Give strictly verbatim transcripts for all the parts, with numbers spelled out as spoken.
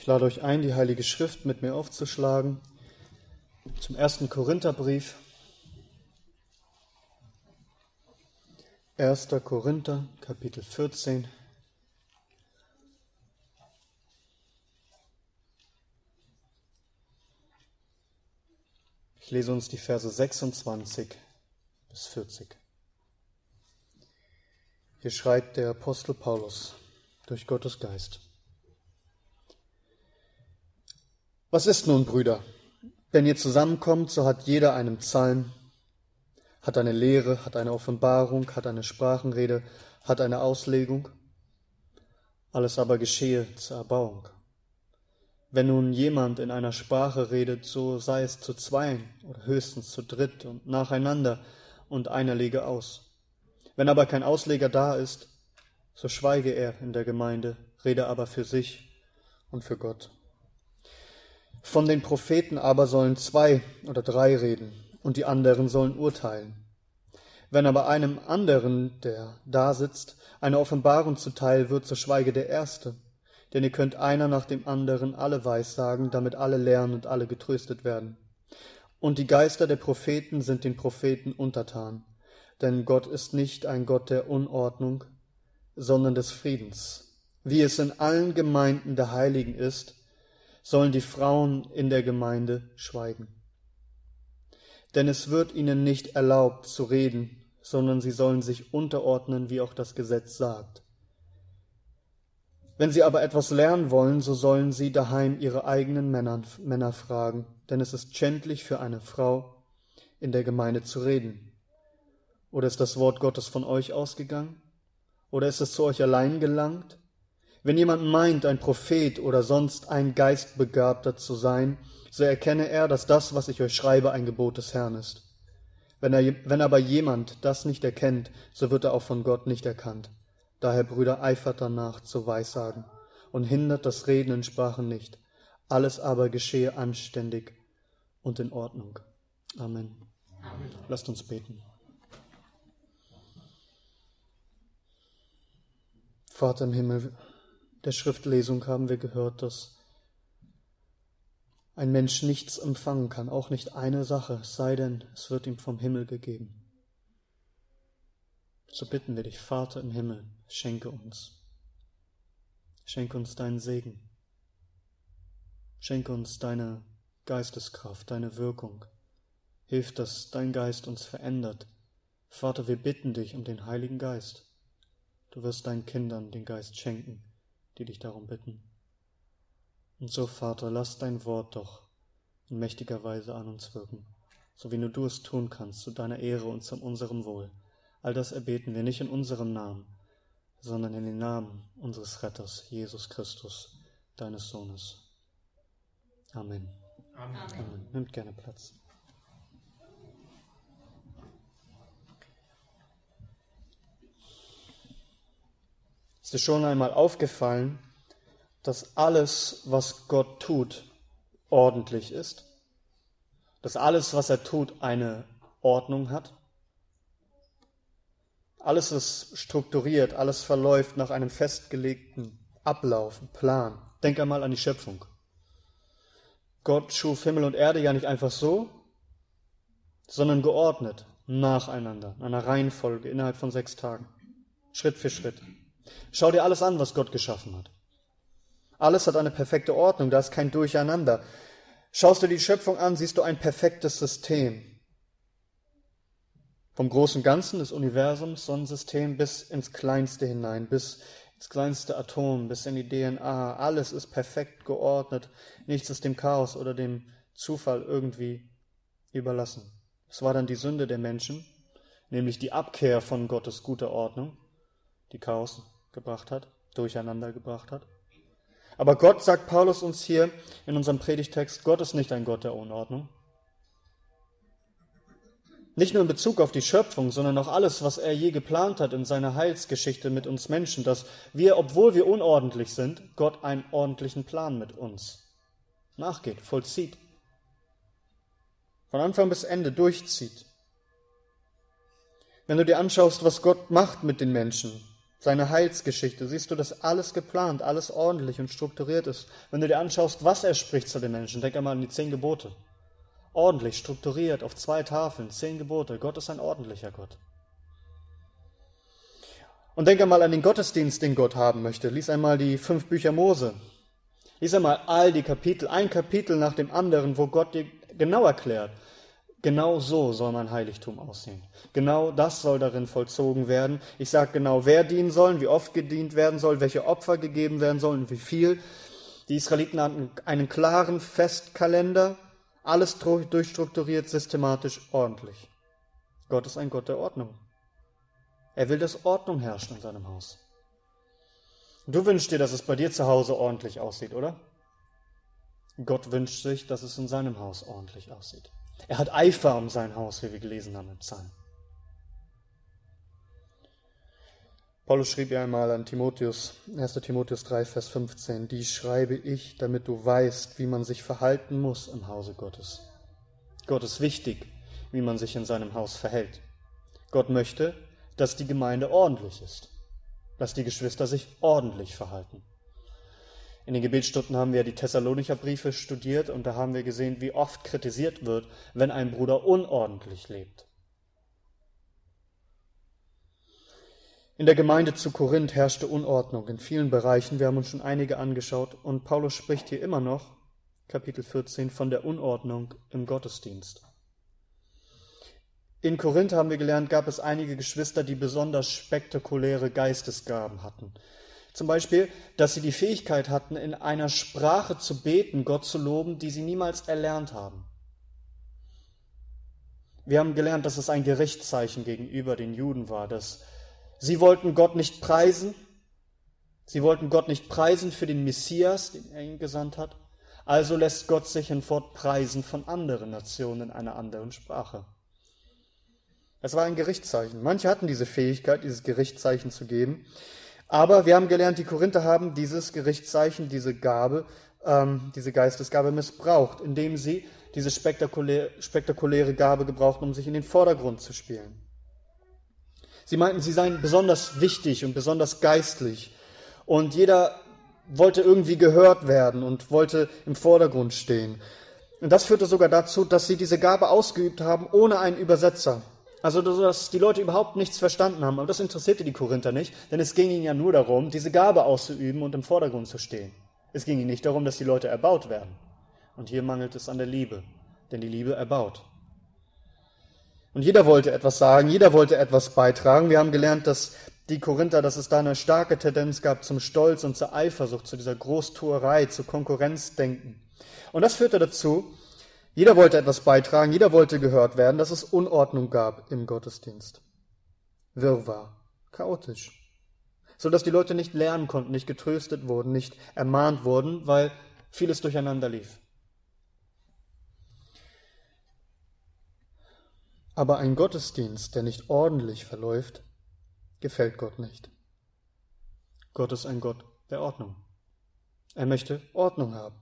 Ich lade euch ein, die Heilige Schrift mit mir aufzuschlagen, zum ersten Korintherbrief. erster Korinther, Kapitel vierzehn. Ich lese uns die Verse sechsundzwanzig bis vierzig. Hier schreibt der Apostel Paulus durch Gottes Geist. Was ist nun, Brüder? Wenn ihr zusammenkommt, so hat jeder einen Psalm, hat eine Lehre, hat eine Offenbarung, hat eine Sprachenrede, hat eine Auslegung. Alles aber geschehe zur Erbauung. Wenn nun jemand in einer Sprache redet, so sei es zu zweien oder höchstens zu dritt und nacheinander und einer lege aus. Wenn aber kein Ausleger da ist, so schweige er in der Gemeinde, rede aber für sich und für Gott. Von den Propheten aber sollen zwei oder drei reden, und die anderen sollen urteilen. Wenn aber einem anderen, der da sitzt, eine Offenbarung zuteil wird, so schweige der Erste. Denn ihr könnt einer nach dem anderen alle Weissagen, damit alle lernen und alle getröstet werden. Und die Geister der Propheten sind den Propheten untertan. Denn Gott ist nicht ein Gott der Unordnung, sondern des Friedens. Wie es in allen Gemeinden der Heiligen ist, sollen die Frauen in der Gemeinde schweigen. Denn es wird ihnen nicht erlaubt zu reden, sondern sie sollen sich unterordnen, wie auch das Gesetz sagt. Wenn sie aber etwas lernen wollen, so sollen sie daheim ihre eigenen Männer, Männer fragen, denn es ist schändlich für eine Frau, in der Gemeinde zu reden. Oder ist das Wort Gottes von euch ausgegangen? Oder ist es zu euch allein gelangt? Wenn jemand meint, ein Prophet oder sonst ein Geistbegabter zu sein, so erkenne er, dass das, was ich euch schreibe, ein Gebot des Herrn ist. Wenn, er, wenn aber jemand das nicht erkennt, so wird er auch von Gott nicht erkannt. Daher, Brüder, eifert danach zu Weissagen und hindert das Reden in Sprachen nicht. Alles aber geschehe anständig und in Ordnung. Amen. Amen. Lasst uns beten. Vater im Himmel, der Schriftlesung haben wir gehört, dass ein Mensch nichts empfangen kann, auch nicht eine Sache, es sei denn, es wird ihm vom Himmel gegeben. So bitten wir dich, Vater im Himmel, schenke uns. Schenke uns deinen Segen. Schenke uns deine Geisteskraft, deine Wirkung. Hilf, dass dein Geist uns verändert. Vater, wir bitten dich um den Heiligen Geist. Du wirst deinen Kindern den Geist schenken, die dich darum bitten. Und so, Vater, lass dein Wort doch in mächtiger Weise an uns wirken, so wie nur du es tun kannst, zu deiner Ehre und zu unserem Wohl. All das erbeten wir nicht in unserem Namen, sondern in den Namen unseres Retters, Jesus Christus, deines Sohnes. Amen. Amen. Amen. Nimmt gerne Platz. Ist dir schon einmal aufgefallen, dass alles, was Gott tut, ordentlich ist? Dass alles, was er tut, eine Ordnung hat? Alles ist strukturiert, alles verläuft nach einem festgelegten Ablauf, Plan. Denk einmal an die Schöpfung. Gott schuf Himmel und Erde ja nicht einfach so, sondern geordnet, nacheinander, in einer Reihenfolge, innerhalb von sechs Tagen, Schritt für Schritt. Schau dir alles an, was Gott geschaffen hat. Alles hat eine perfekte Ordnung, da ist kein Durcheinander. Schaust du die Schöpfung an, siehst du ein perfektes System. Vom großen Ganzen des Universums, Sonnensystem, bis ins Kleinste hinein, bis ins kleinste Atom, bis in die D N A. Alles ist perfekt geordnet. Nichts ist dem Chaos oder dem Zufall irgendwie überlassen. Es war dann die Sünde der Menschen, nämlich die Abkehr von Gottes guter Ordnung, die Chaos gebracht hat, Durcheinander gebracht hat. Aber Gott, sagt Paulus uns hier in unserem Predigtext, Gott ist nicht ein Gott der Unordnung. Nicht nur in Bezug auf die Schöpfung, sondern auch alles, was er je geplant hat in seiner Heilsgeschichte mit uns Menschen, dass wir, obwohl wir unordentlich sind, Gott einen ordentlichen Plan mit uns nachgeht, vollzieht. Von Anfang bis Ende durchzieht. Wenn du dir anschaust, was Gott macht mit den Menschen, seine Heilsgeschichte, siehst du, dass alles geplant, alles ordentlich und strukturiert ist. Wenn du dir anschaust, was er spricht zu den Menschen, denk einmal an die zehn Gebote. Ordentlich, strukturiert, auf zwei Tafeln, zehn Gebote. Gott ist ein ordentlicher Gott. Und denk einmal an den Gottesdienst, den Gott haben möchte. Lies einmal die fünf Bücher Mose. Lies einmal all die Kapitel, ein Kapitel nach dem anderen, wo Gott dir genau erklärt, genau so soll mein Heiligtum aussehen. Genau das soll darin vollzogen werden. Ich sage genau, wer dienen soll, wie oft gedient werden soll, welche Opfer gegeben werden sollen und wie viel. Die Israeliten hatten einen klaren Festkalender, alles durchstrukturiert, systematisch, ordentlich. Gott ist ein Gott der Ordnung. Er will, dass Ordnung herrscht in seinem Haus. Du wünschst dir, dass es bei dir zu Hause ordentlich aussieht, oder? Gott wünscht sich, dass es in seinem Haus ordentlich aussieht. Er hat Eifer um sein Haus, wie wir gelesen haben im Psalm. Paulus schrieb ja einmal an Timotheus, erster Timotheus drei, Vers fünfzehn, die schreibe ich, damit du weißt, wie man sich verhalten muss im Hause Gottes. Gott ist wichtig, wie man sich in seinem Haus verhält. Gott möchte, dass die Gemeinde ordentlich ist, dass die Geschwister sich ordentlich verhalten. In den Gebetsstunden haben wir die Thessalonicher Briefe studiert und da haben wir gesehen, wie oft kritisiert wird, wenn ein Bruder unordentlich lebt. In der Gemeinde zu Korinth herrschte Unordnung in vielen Bereichen. Wir haben uns schon einige angeschaut und Paulus spricht hier immer noch, Kapitel vierzehn, von der Unordnung im Gottesdienst. In Korinth haben wir gelernt, gab es einige Geschwister, die besonders spektakuläre Geistesgaben hatten. Zum Beispiel, dass sie die Fähigkeit hatten, in einer Sprache zu beten, Gott zu loben, die sie niemals erlernt haben. Wir haben gelernt, dass es ein Gerichtszeichen gegenüber den Juden war, dass sie wollten Gott nicht preisen, sie wollten Gott nicht preisen für den Messias, den er ihnen gesandt hat, also lässt Gott sich hinfort preisen von anderen Nationen in einer anderen Sprache. Es war ein Gerichtszeichen. Manche hatten diese Fähigkeit, dieses Gerichtszeichen zu geben. Aber wir haben gelernt, die Korinther haben dieses Gerichtszeichen, diese Gabe, ähm, diese Geistesgabe missbraucht, indem sie diese spektakulä- spektakuläre Gabe gebrauchten, um sich in den Vordergrund zu spielen. Sie meinten, sie seien besonders wichtig und besonders geistlich. Und jeder wollte irgendwie gehört werden und wollte im Vordergrund stehen. Und das führte sogar dazu, dass sie diese Gabe ausgeübt haben, ohne einen Übersetzer. Also, dass die Leute überhaupt nichts verstanden haben. Aber das interessierte die Korinther nicht, denn es ging ihnen ja nur darum, diese Gabe auszuüben und im Vordergrund zu stehen. Es ging ihnen nicht darum, dass die Leute erbaut werden. Und hier mangelt es an der Liebe, denn die Liebe erbaut. Und jeder wollte etwas sagen, jeder wollte etwas beitragen. Wir haben gelernt, dass die Korinther, dass es da eine starke Tendenz gab zum Stolz und zur Eifersucht, zu dieser Großtuerei, zu Konkurrenzdenken. Und das führte dazu, jeder wollte etwas beitragen, jeder wollte gehört werden, dass es Unordnung gab im Gottesdienst. Wirrwarr, chaotisch. So dass die Leute nicht lernen konnten, nicht getröstet wurden, nicht ermahnt wurden, weil vieles durcheinander lief. Aber ein Gottesdienst, der nicht ordentlich verläuft, gefällt Gott nicht. Gott ist ein Gott der Ordnung. Er möchte Ordnung haben.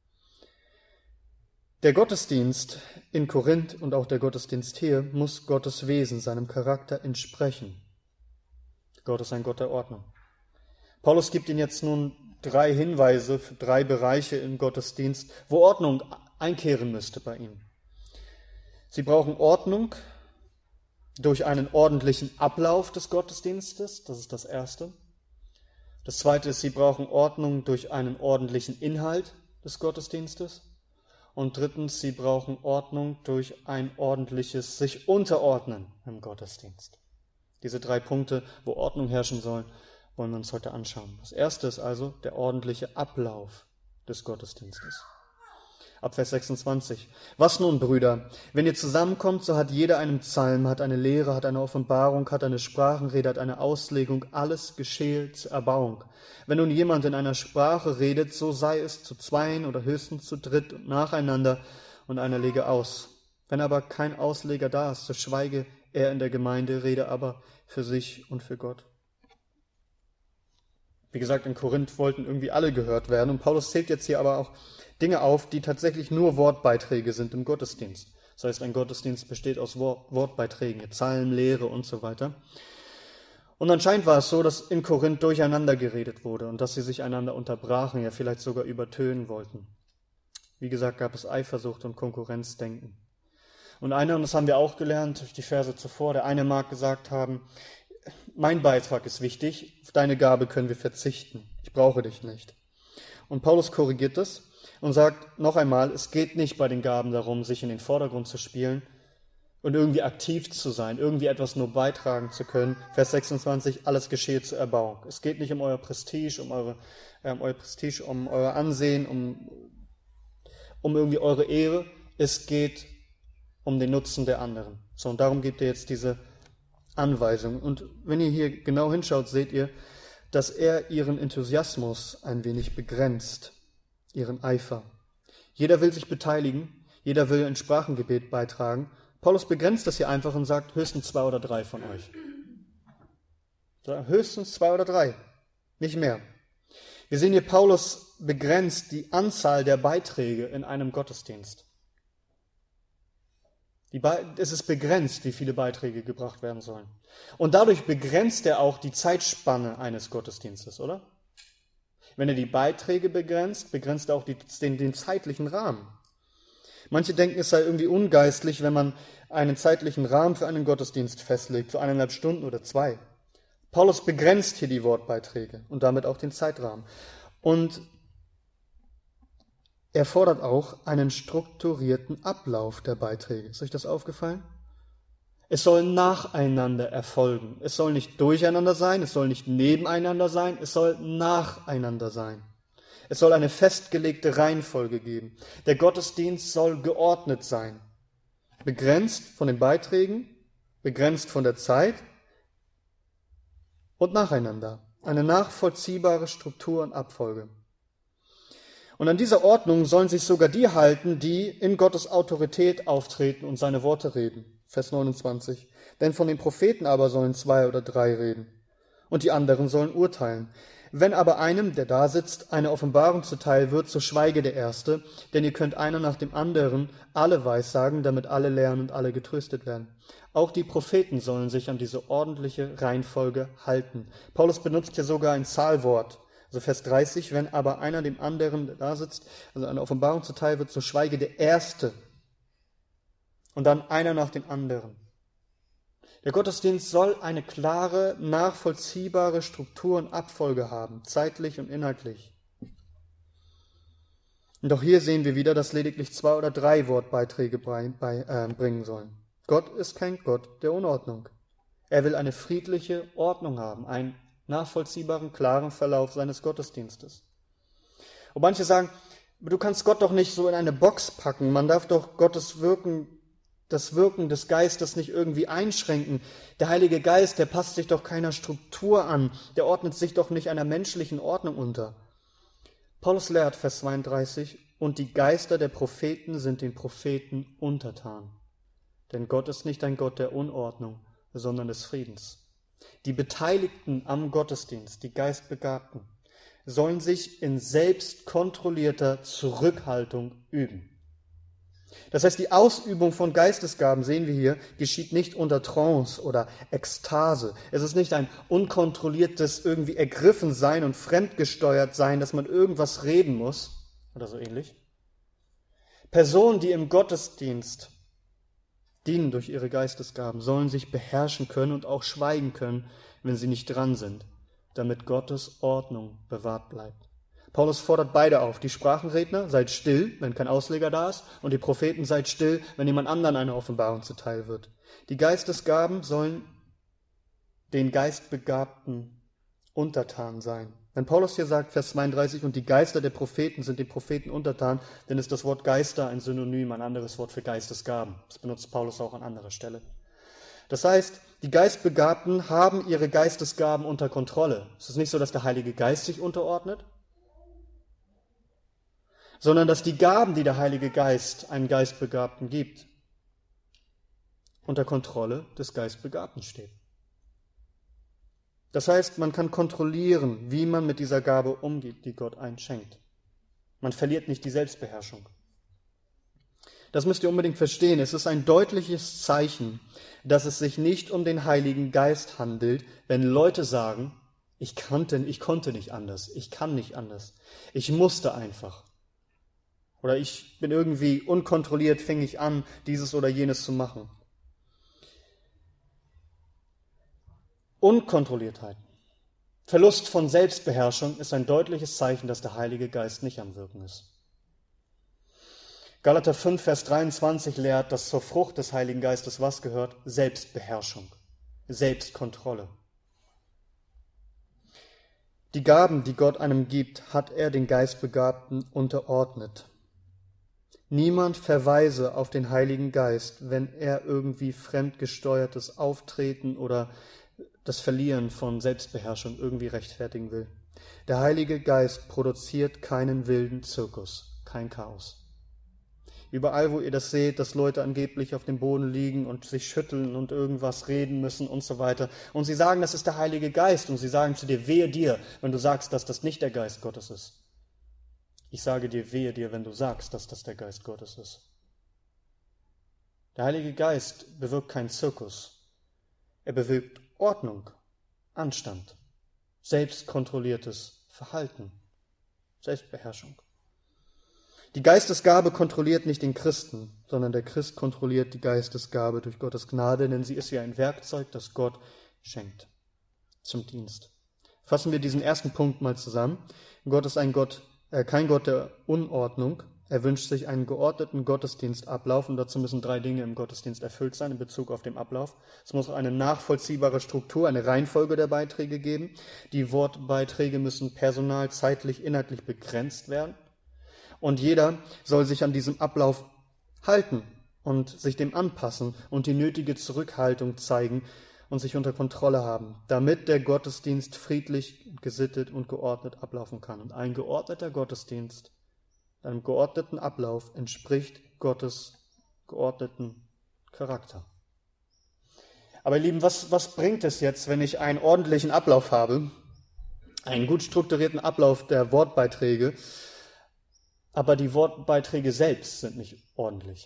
Der Gottesdienst in Korinth und auch der Gottesdienst hier muss Gottes Wesen, seinem Charakter entsprechen. Gott ist ein Gott der Ordnung. Paulus gibt Ihnen jetzt nun drei Hinweise für drei Bereiche im Gottesdienst, wo Ordnung einkehren müsste bei Ihnen. Sie brauchen Ordnung durch einen ordentlichen Ablauf des Gottesdienstes, das ist das Erste. Das Zweite ist, Sie brauchen Ordnung durch einen ordentlichen Inhalt des Gottesdienstes. Und drittens, sie brauchen Ordnung durch ein ordentliches sich unterordnen im Gottesdienst. Diese drei Punkte, wo Ordnung herrschen soll, wollen wir uns heute anschauen. Das erste ist also der ordentliche Ablauf des Gottesdienstes. Ab Vers sechsundzwanzig. Was nun, Brüder? Wenn ihr zusammenkommt, so hat jeder einen Psalm, hat eine Lehre, hat eine Offenbarung, hat eine Sprachenrede, hat eine Auslegung, alles geschehe zur Erbauung. Wenn nun jemand in einer Sprache redet, so sei es zu zweien oder höchstens zu dritt und nacheinander und einer lege aus. Wenn aber kein Ausleger da ist, so schweige er in der Gemeinde, rede aber für sich und für Gott. Wie gesagt, in Korinth wollten irgendwie alle gehört werden und Paulus zählt jetzt hier aber auch Dinge auf, die tatsächlich nur Wortbeiträge sind im Gottesdienst. Das heißt, ein Gottesdienst besteht aus Wortbeiträgen, Psalmen, Lehre und so weiter. Und anscheinend war es so, dass in Korinth durcheinander geredet wurde und dass sie sich einander unterbrachen, ja vielleicht sogar übertönen wollten. Wie gesagt, gab es Eifersucht und Konkurrenzdenken. Und einer, und das haben wir auch gelernt durch die Verse zuvor, der eine mag gesagt haben, mein Beitrag ist wichtig, auf deine Gabe können wir verzichten, ich brauche dich nicht. Und Paulus korrigiert das und sagt noch einmal, es geht nicht bei den Gaben darum, sich in den Vordergrund zu spielen und irgendwie aktiv zu sein, irgendwie etwas nur beitragen zu können. Vers sechsundzwanzig, alles geschehe zur Erbauung. Es geht nicht um euer Prestige, um eure, äh, um euer Prestige, um euer Ansehen, um, um irgendwie eure Ehre. Es geht um den Nutzen der anderen. So, und darum gibt er jetzt diese Anweisung. Und wenn ihr hier genau hinschaut, seht ihr, dass er ihren Enthusiasmus ein wenig begrenzt, ihren Eifer. Jeder will sich beteiligen, jeder will ein Sprachengebet beitragen. Paulus begrenzt das hier einfach und sagt, höchstens zwei oder drei von euch. Höchstens zwei oder drei, nicht mehr. Wir sehen hier, Paulus begrenzt die Anzahl der Beiträge in einem Gottesdienst. Die Be- es ist begrenzt, wie viele Beiträge gebracht werden sollen. Und dadurch begrenzt er auch die Zeitspanne eines Gottesdienstes, oder? Wenn er die Beiträge begrenzt, begrenzt er auch die, den, den zeitlichen Rahmen. Manche denken, es sei irgendwie ungeistlich, wenn man einen zeitlichen Rahmen für einen Gottesdienst festlegt, für eineinhalb Stunden oder zwei. Paulus begrenzt hier die Wortbeiträge und damit auch den Zeitrahmen. Und er fordert auch einen strukturierten Ablauf der Beiträge. Ist euch das aufgefallen? Es soll nacheinander erfolgen. Es soll nicht durcheinander sein, es soll nicht nebeneinander sein, es soll nacheinander sein. Es soll eine festgelegte Reihenfolge geben. Der Gottesdienst soll geordnet sein. Begrenzt von den Beiträgen, begrenzt von der Zeit und nacheinander. Eine nachvollziehbare Struktur und Abfolge. Und an dieser Ordnung sollen sich sogar die halten, die in Gottes Autorität auftreten und seine Worte reden. Vers neunundzwanzig. Denn von den Propheten aber sollen zwei oder drei reden. Und die anderen sollen urteilen. Wenn aber einem, der da sitzt, eine Offenbarung zuteil wird, so schweige der Erste, denn ihr könnt einer nach dem anderen alle weissagen, damit alle lernen und alle getröstet werden. Auch die Propheten sollen sich an diese ordentliche Reihenfolge halten. Paulus benutzt hier sogar ein Zahlwort. Also Vers dreißig, wenn aber einer dem anderen, der da sitzt, also eine Offenbarung zuteil wird, so schweige der Erste. Und dann einer nach dem anderen. Der Gottesdienst soll eine klare, nachvollziehbare Struktur und Abfolge haben, zeitlich und inhaltlich. Und auch hier sehen wir wieder, dass lediglich zwei oder drei Wortbeiträge bei, bei, äh, bringen sollen. Gott ist kein Gott der Unordnung. Er will eine friedliche Ordnung haben, einen nachvollziehbaren, klaren Verlauf seines Gottesdienstes. Und manche sagen, du kannst Gott doch nicht so in eine Box packen, man darf doch Gottes Wirken das Wirken des Geistes nicht irgendwie einschränken. Der Heilige Geist, der passt sich doch keiner Struktur an, der ordnet sich doch nicht einer menschlichen Ordnung unter. Paulus lehrt, Vers zweiunddreißig, und die Geister der Propheten sind den Propheten untertan. Denn Gott ist nicht ein Gott der Unordnung, sondern des Friedens. Die Beteiligten am Gottesdienst, die Geistbegabten, sollen sich in selbstkontrollierter Zurückhaltung üben. Das heißt, die Ausübung von Geistesgaben, sehen wir hier, geschieht nicht unter Trance oder Ekstase. Es ist nicht ein unkontrolliertes irgendwie Ergriffensein und fremdgesteuert sein, dass man irgendwas reden muss oder so ähnlich. Personen, die im Gottesdienst dienen durch ihre Geistesgaben, sollen sich beherrschen können und auch schweigen können, wenn sie nicht dran sind, damit Gottes Ordnung bewahrt bleibt. Paulus fordert beide auf. Die Sprachenredner, seid still, wenn kein Ausleger da ist, und die Propheten, seid still, wenn jemand anderen eine Offenbarung zuteil wird. Die Geistesgaben sollen den Geistbegabten untertan sein. Wenn Paulus hier sagt, Vers zweiunddreißig, und die Geister der Propheten sind den Propheten untertan, dann ist das Wort Geister ein Synonym, ein anderes Wort für Geistesgaben. Das benutzt Paulus auch an anderer Stelle. Das heißt, die Geistbegabten haben ihre Geistesgaben unter Kontrolle. Es ist nicht so, dass der Heilige Geist sich unterordnet, sondern dass die Gaben, die der Heilige Geist einem Geistbegabten gibt, unter Kontrolle des Geistbegabten stehen. Das heißt, man kann kontrollieren, wie man mit dieser Gabe umgeht, die Gott einem schenkt. Man verliert nicht die Selbstbeherrschung. Das müsst ihr unbedingt verstehen. Es ist ein deutliches Zeichen, dass es sich nicht um den Heiligen Geist handelt, wenn Leute sagen, ich kannte, ich konnte nicht anders, ich kann nicht anders, ich musste einfach. Oder ich bin irgendwie unkontrolliert, fing ich an, dieses oder jenes zu machen. Unkontrolliertheit, Verlust von Selbstbeherrschung ist ein deutliches Zeichen, dass der Heilige Geist nicht am Wirken ist. Galater fünf, Vers dreiundzwanzig lehrt, dass zur Frucht des Heiligen Geistes was gehört? Selbstbeherrschung, Selbstkontrolle. Die Gaben, die Gott einem gibt, hat er den Geistbegabten unterordnet. Niemand verweise auf den Heiligen Geist, wenn er irgendwie fremdgesteuertes Auftreten oder das Verlieren von Selbstbeherrschung irgendwie rechtfertigen will. Der Heilige Geist produziert keinen wilden Zirkus, kein Chaos. Überall, wo ihr das seht, dass Leute angeblich auf dem Boden liegen und sich schütteln und irgendwas reden müssen und so weiter. Und sie sagen, das ist der Heilige Geist. Und sie sagen zu dir, wehe dir, wenn du sagst, dass das nicht der Geist Gottes ist. Ich sage dir, wehe dir, wenn du sagst, dass das der Geist Gottes ist. Der Heilige Geist bewirkt keinen Zirkus. Er bewirkt Ordnung, Anstand, selbstkontrolliertes Verhalten, Selbstbeherrschung. Die Geistesgabe kontrolliert nicht den Christen, sondern der Christ kontrolliert die Geistesgabe durch Gottes Gnade, denn sie ist ja ein Werkzeug, das Gott schenkt zum Dienst. Fassen wir diesen ersten Punkt mal zusammen. Gott ist ein Gott, äh, kein Gott der Unordnung. Er wünscht sich einen geordneten Gottesdienstablauf und dazu müssen drei Dinge im Gottesdienst erfüllt sein in Bezug auf den Ablauf. Es muss eine nachvollziehbare Struktur, eine Reihenfolge der Beiträge geben. Die Wortbeiträge müssen personal, zeitlich, inhaltlich begrenzt werden. Und jeder soll sich an diesem Ablauf halten und sich dem anpassen und die nötige Zurückhaltung zeigen und sich unter Kontrolle haben, damit der Gottesdienst friedlich, gesittet und geordnet ablaufen kann. Und ein geordneter Gottesdienst, einem geordneten Ablauf entspricht Gottes geordneten Charakter. Aber ihr Lieben, was, was bringt es jetzt, wenn ich einen ordentlichen Ablauf habe, einen gut strukturierten Ablauf der Wortbeiträge, aber die Wortbeiträge selbst sind nicht ordentlich?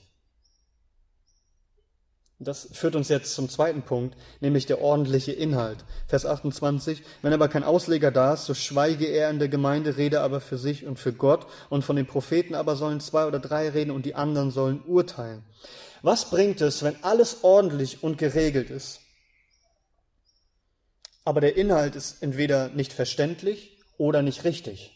Das führt uns jetzt zum zweiten Punkt, nämlich der ordentliche Inhalt. Vers achtundzwanzig, wenn aber kein Ausleger da ist, so schweige er in der Gemeinde, rede aber für sich und für Gott, und von den Propheten aber sollen zwei oder drei reden und die anderen sollen urteilen. Was bringt es, wenn alles ordentlich und geregelt ist, aber der Inhalt ist entweder nicht verständlich oder nicht richtig?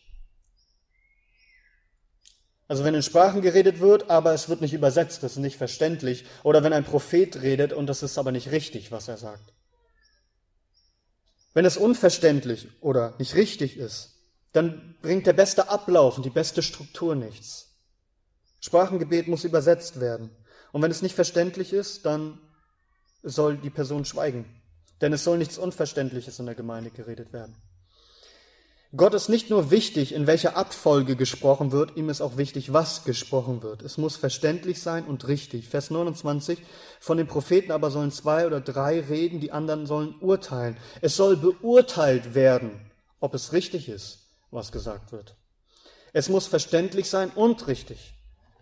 Also wenn in Sprachen geredet wird, aber es wird nicht übersetzt, das ist nicht verständlich. Oder wenn ein Prophet redet und das ist aber nicht richtig, was er sagt. Wenn es unverständlich oder nicht richtig ist, dann bringt der beste Ablauf und die beste Struktur nichts. Sprachengebet muss übersetzt werden. Und wenn es nicht verständlich ist, dann soll die Person schweigen. Denn es soll nichts Unverständliches in der Gemeinde geredet werden. Gott ist nicht nur wichtig, in welcher Abfolge gesprochen wird, ihm ist auch wichtig, was gesprochen wird. Es muss verständlich sein und richtig. Vers neunundzwanzig, von den Propheten aber sollen zwei oder drei reden, die anderen sollen urteilen. Es soll beurteilt werden, ob es richtig ist, was gesagt wird. Es muss verständlich sein und richtig.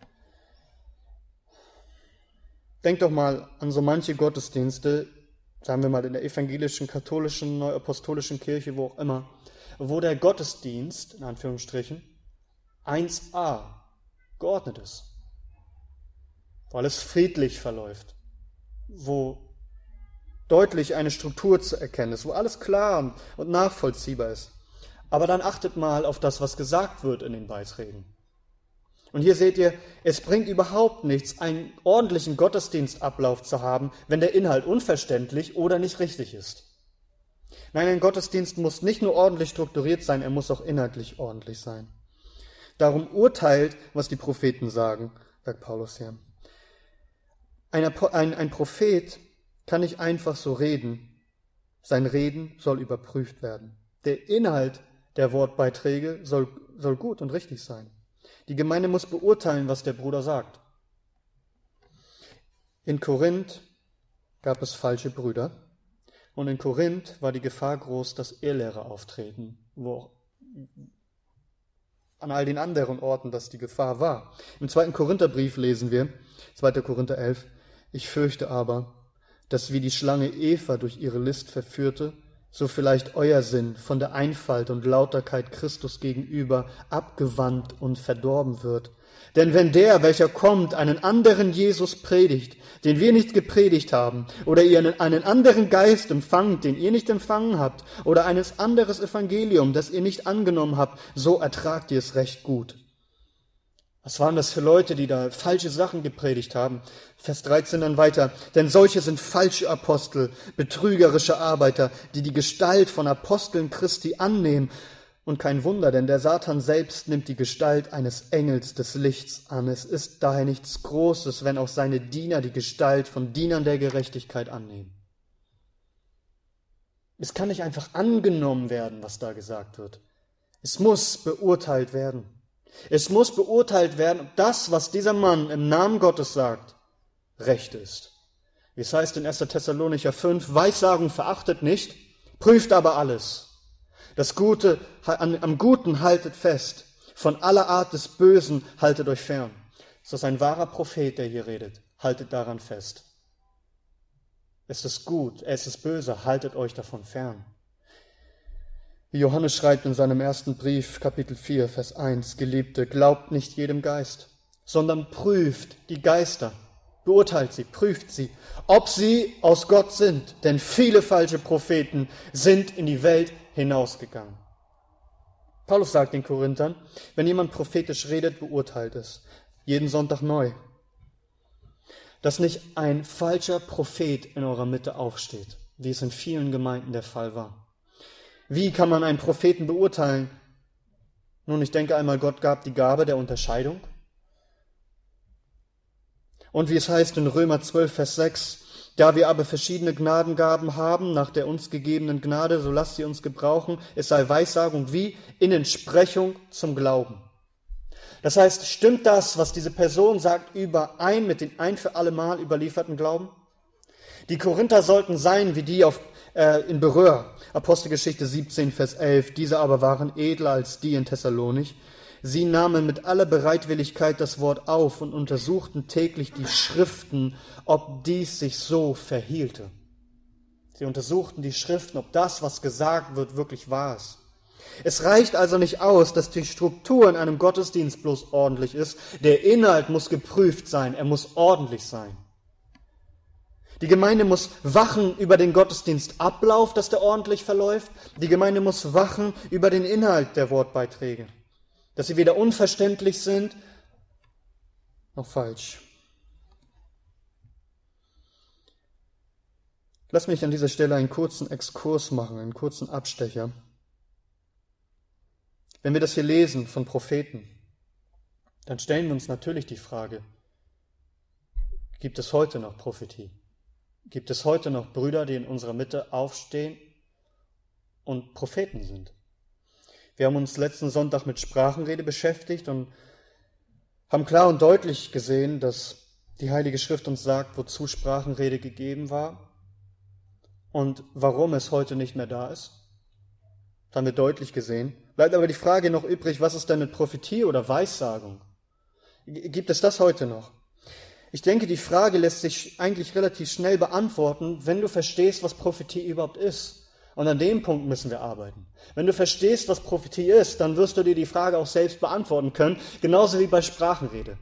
Denkt doch mal an so manche Gottesdienste, sagen wir mal in der evangelischen, katholischen, neuapostolischen Kirche, wo auch immer, wo der Gottesdienst, in Anführungsstrichen, eins a geordnet ist, wo alles friedlich verläuft, wo deutlich eine Struktur zu erkennen ist, wo alles klar und nachvollziehbar ist. Aber dann achtet mal auf das, was gesagt wird in den Beiträgen. Und hier seht ihr, es bringt überhaupt nichts, einen ordentlichen Gottesdienstablauf zu haben, wenn der Inhalt unverständlich oder nicht richtig ist. Nein, ein Gottesdienst muss nicht nur ordentlich strukturiert sein, er muss auch inhaltlich ordentlich sein. Darum urteilt, was die Propheten sagen, sagt Paulus hier. Ein, ein, ein Prophet kann nicht einfach so reden. Sein Reden soll überprüft werden. Der Inhalt der Wortbeiträge soll, soll gut und richtig sein. Die Gemeinde muss beurteilen, was der Bruder sagt. In Korinth gab es falsche Brüder. Und in Korinth war die Gefahr groß, dass Irrlehrer auftreten, wo an all den anderen Orten, dass die Gefahr war. Im zweiten Korintherbrief lesen wir, zweiter Korinther elf, ich fürchte aber, dass wie die Schlange Eva durch ihre List verführte, so vielleicht euer Sinn von der Einfalt und Lauterkeit Christus gegenüber abgewandt und verdorben wird. Denn wenn der, welcher kommt, einen anderen Jesus predigt, den wir nicht gepredigt haben, oder ihr einen anderen Geist empfangt, den ihr nicht empfangen habt, oder ein anderes Evangelium, das ihr nicht angenommen habt, so ertragt ihr es recht gut. Was waren das für Leute, die da falsche Sachen gepredigt haben? Vers dreizehn dann weiter. Denn solche sind falsche Apostel, betrügerische Arbeiter, die die Gestalt von Aposteln Christi annehmen. Und kein Wunder, denn der Satan selbst nimmt die Gestalt eines Engels des Lichts an. Es ist daher nichts Großes, wenn auch seine Diener die Gestalt von Dienern der Gerechtigkeit annehmen. Es kann nicht einfach angenommen werden, was da gesagt wird. Es muss beurteilt werden. Es muss beurteilt werden, ob das, was dieser Mann im Namen Gottes sagt, recht ist. Wie es heißt in erster Thessalonicher fünf, Weissagung verachtet nicht, prüft aber alles. Das Gute, am Guten haltet fest, von aller Art des Bösen haltet euch fern. Es ist ein wahrer Prophet, der hier redet. Haltet daran fest. Es ist gut, es ist böse, haltet euch davon fern. Wie Johannes schreibt in seinem ersten Brief, Kapitel vier, Vers eins, Geliebte, glaubt nicht jedem Geist, sondern prüft die Geister, beurteilt sie, prüft sie, ob sie aus Gott sind, denn viele falsche Propheten sind in die Welt hinausgegangen. Paulus sagt den Korinthern, wenn jemand prophetisch redet, beurteilt es, jeden Sonntag neu, dass nicht ein falscher Prophet in eurer Mitte aufsteht, wie es in vielen Gemeinden der Fall war. Wie kann man einen Propheten beurteilen? Nun, ich denke einmal, Gott gab die Gabe der Unterscheidung. Und wie es heißt in Römer zwölf, Vers sechs, da wir aber verschiedene Gnadengaben haben, nach der uns gegebenen Gnade, so lasst sie uns gebrauchen, es sei Weissagung wie in Entsprechung zum Glauben. Das heißt, stimmt das, was diese Person sagt, überein mit dem ein für alle Mal überlieferten Glauben? Die Korinther sollten sein wie die auf, äh, in Beröa, Apostelgeschichte siebzehn, Vers elf. Diese aber waren edler als die in Thessalonich. Sie nahmen mit aller Bereitwilligkeit das Wort auf und untersuchten täglich die Schriften, ob dies sich so verhielte. Sie untersuchten die Schriften, ob das, was gesagt wird, wirklich wahr ist. Es reicht also nicht aus, dass die Struktur in einem Gottesdienst bloß ordentlich ist. Der Inhalt muss geprüft sein, er muss ordentlich sein. Die Gemeinde muss wachen über den Gottesdienstablauf, dass der ordentlich verläuft. Die Gemeinde muss wachen über den Inhalt der Wortbeiträge, dass sie weder unverständlich sind noch falsch. Lass mich an dieser Stelle einen kurzen Exkurs machen, einen kurzen Abstecher. Wenn wir das hier lesen von Propheten, dann stellen wir uns natürlich die Frage, gibt es heute noch Prophetie? Gibt es heute noch Brüder, die in unserer Mitte aufstehen und Propheten sind? Wir haben uns letzten Sonntag mit Sprachenrede beschäftigt und haben klar und deutlich gesehen, dass die Heilige Schrift uns sagt, wozu Sprachenrede gegeben war und warum es heute nicht mehr da ist. Das haben wir deutlich gesehen. Bleibt aber die Frage noch übrig, was ist denn mit Prophetie oder Weissagung? Gibt es das heute noch? Ich denke, die Frage lässt sich eigentlich relativ schnell beantworten, wenn du verstehst, was Prophetie überhaupt ist. Und an dem Punkt müssen wir arbeiten. Wenn du verstehst, was Prophetie ist, dann wirst du dir die Frage auch selbst beantworten können, genauso wie bei Sprachenrede.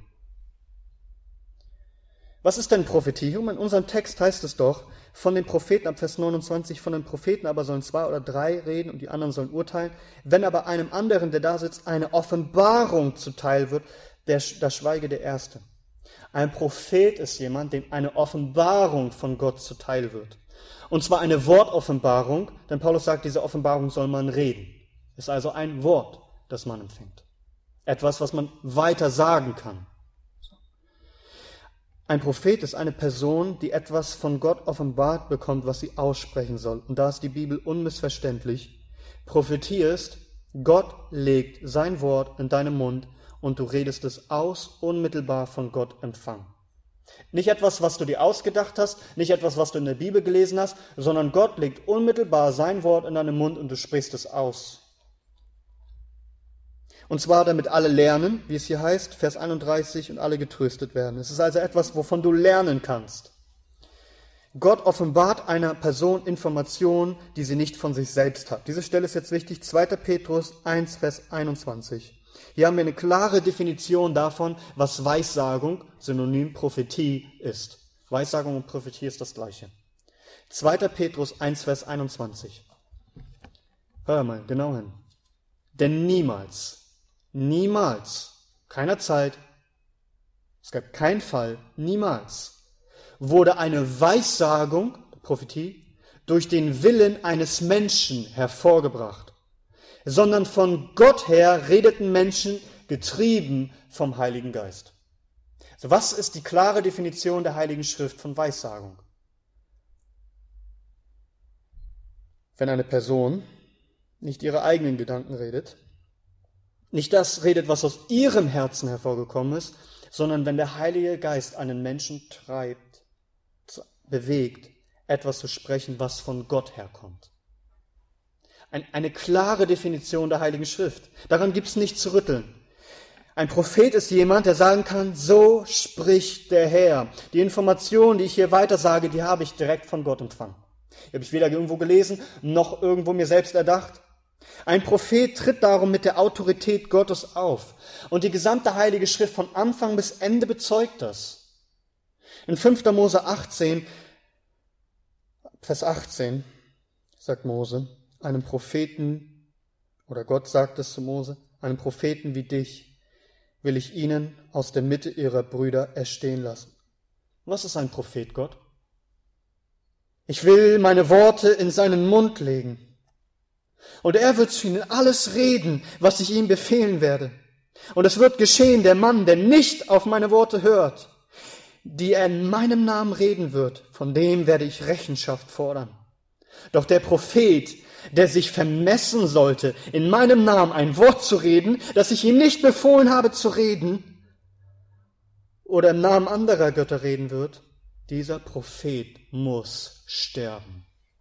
Was ist denn Prophetie? In unserem Text heißt es doch, von den Propheten, ab Vers neunundzwanzig, von den Propheten aber sollen zwei oder drei reden und die anderen sollen urteilen. Wenn aber einem anderen, der da sitzt, eine Offenbarung zuteil wird, der, da schweige der Erste. Ein Prophet ist jemand, dem eine Offenbarung von Gott zuteil wird. Und zwar eine Wortoffenbarung, denn Paulus sagt, diese Offenbarung soll man reden. Ist also ein Wort, das man empfängt. Etwas, was man weiter sagen kann. Ein Prophet ist eine Person, die etwas von Gott offenbart bekommt, was sie aussprechen soll. Und da ist die Bibel unmissverständlich. Prophetie ist, Gott legt sein Wort in deinen Mund und du redest es aus, unmittelbar von Gott empfangen. Nicht etwas, was du dir ausgedacht hast, nicht etwas, was du in der Bibel gelesen hast, sondern Gott legt unmittelbar sein Wort in deinen Mund und du sprichst es aus. Und zwar damit alle lernen, wie es hier heißt, Vers einunddreißig, und alle getröstet werden. Es ist also etwas, wovon du lernen kannst. Gott offenbart einer Person Informationen, die sie nicht von sich selbst hat. Diese Stelle ist jetzt wichtig, zweiter Petrus eins, Vers einundzwanzig. Hier haben wir eine klare Definition davon, was Weissagung, Synonym Prophetie, ist. Weissagung und Prophetie ist das Gleiche. zweiter Petrus eins, Vers einundzwanzig. Hör mal genau hin. Denn niemals, niemals, keiner Zeit, es gab keinen Fall, niemals wurde eine Weissagung, Prophetie, durch den Willen eines Menschen hervorgebracht, sondern von Gott her redeten Menschen getrieben vom Heiligen Geist. Also was ist die klare Definition der Heiligen Schrift von Weissagung? Wenn eine Person nicht ihre eigenen Gedanken redet, nicht das redet, was aus ihrem Herzen hervorgekommen ist, sondern wenn der Heilige Geist einen Menschen treibt, bewegt, etwas zu sprechen, was von Gott herkommt. Ein, eine klare Definition der Heiligen Schrift. Daran gibt es nichts zu rütteln. Ein Prophet ist jemand, der sagen kann, so spricht der Herr. Die Informationen, die ich hier weiter sage, die habe ich direkt von Gott empfangen. Die habe ich weder irgendwo gelesen, noch irgendwo mir selbst erdacht. Ein Prophet tritt darum mit der Autorität Gottes auf. Und die gesamte Heilige Schrift von Anfang bis Ende bezeugt das. In fünfter Mose achtzehn, Vers achtzehn, sagt Mose, einem Propheten, oder Gott sagt es zu Mose, einem Propheten wie dich will ich ihnen aus der Mitte ihrer Brüder erstehen lassen. Was ist ein Prophet, Gott? Ich will meine Worte in seinen Mund legen. Und er wird zu ihnen alles reden, was ich ihm befehlen werde. Und es wird geschehen, der Mann, der nicht auf meine Worte hört, die er in meinem Namen reden wird, von dem werde ich Rechenschaft fordern. Doch der Prophet, der sich vermessen sollte, in meinem Namen ein Wort zu reden, das ich ihm nicht befohlen habe zu reden, oder im Namen anderer Götter reden wird, dieser Prophet muss sterben.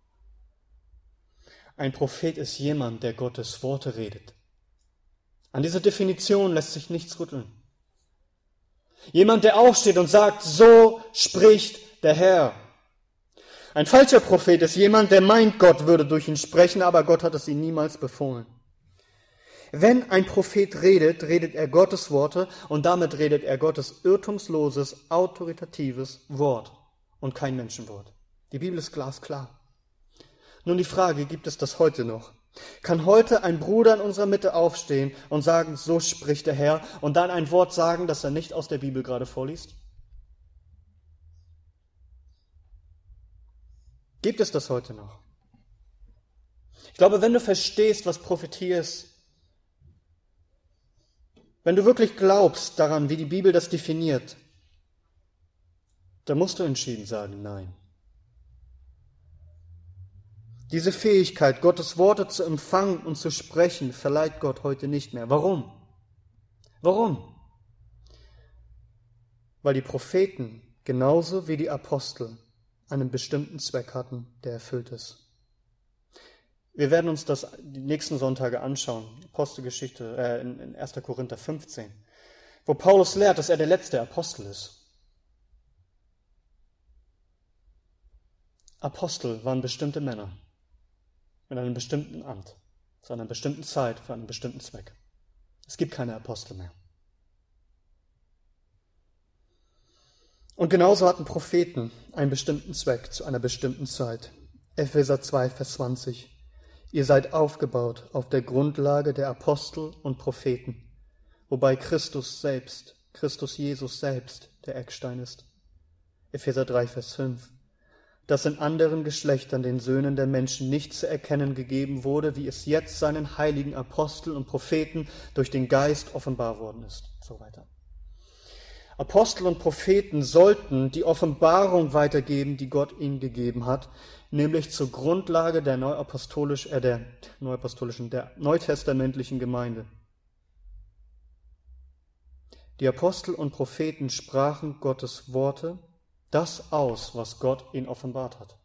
Ein Prophet ist jemand, der Gottes Worte redet. An dieser Definition lässt sich nichts rütteln. Jemand, der aufsteht und sagt, so spricht der Herr. Ein falscher Prophet ist jemand, der meint, Gott würde durch ihn sprechen, aber Gott hat es ihm niemals befohlen. Wenn ein Prophet redet, redet er Gottes Worte und damit redet er Gottes irrtumsloses, autoritatives Wort und kein Menschenwort. Die Bibel ist glasklar. Nun die Frage, gibt es das heute noch? Kann heute ein Bruder in unserer Mitte aufstehen und sagen, so spricht der Herr, und dann ein Wort sagen, das er nicht aus der Bibel gerade vorliest? Gibt es das heute noch? Ich glaube, wenn du verstehst, was Prophetie ist, wenn du wirklich glaubst daran, wie die Bibel das definiert, dann musst du entschieden sagen, nein. Diese Fähigkeit, Gottes Worte zu empfangen und zu sprechen, verleiht Gott heute nicht mehr. Warum? Warum? Weil die Propheten genauso wie die Apostel einen bestimmten Zweck hatten, der erfüllt ist. Wir werden uns das die nächsten Sonntage anschauen, Apostelgeschichte äh, in, in erster Korinther fünfzehn, wo Paulus lehrt, dass er der letzte Apostel ist. Apostel waren bestimmte Männer mit einem bestimmten Amt, zu einer bestimmten Zeit, für einen bestimmten Zweck. Es gibt keine Apostel mehr. Und genauso hatten Propheten einen bestimmten Zweck zu einer bestimmten Zeit. Epheser zwei, Vers zwanzig. Ihr seid aufgebaut auf der Grundlage der Apostel und Propheten, wobei Christus selbst, Christus Jesus selbst der Eckstein ist. Epheser drei, Vers fünf. Dass in anderen Geschlechtern den Söhnen der Menschen nicht zu erkennen gegeben wurde, wie es jetzt seinen heiligen Aposteln und Propheten durch den Geist offenbar worden ist. So weiter. Apostel und Propheten sollten die Offenbarung weitergeben, die Gott ihnen gegeben hat, nämlich zur Grundlage der, neuapostolisch, äh, der neuapostolischen, der neutestamentlichen Gemeinde. Die Apostel und Propheten sprachen Gottes Worte, das aus, was Gott ihnen offenbart hat.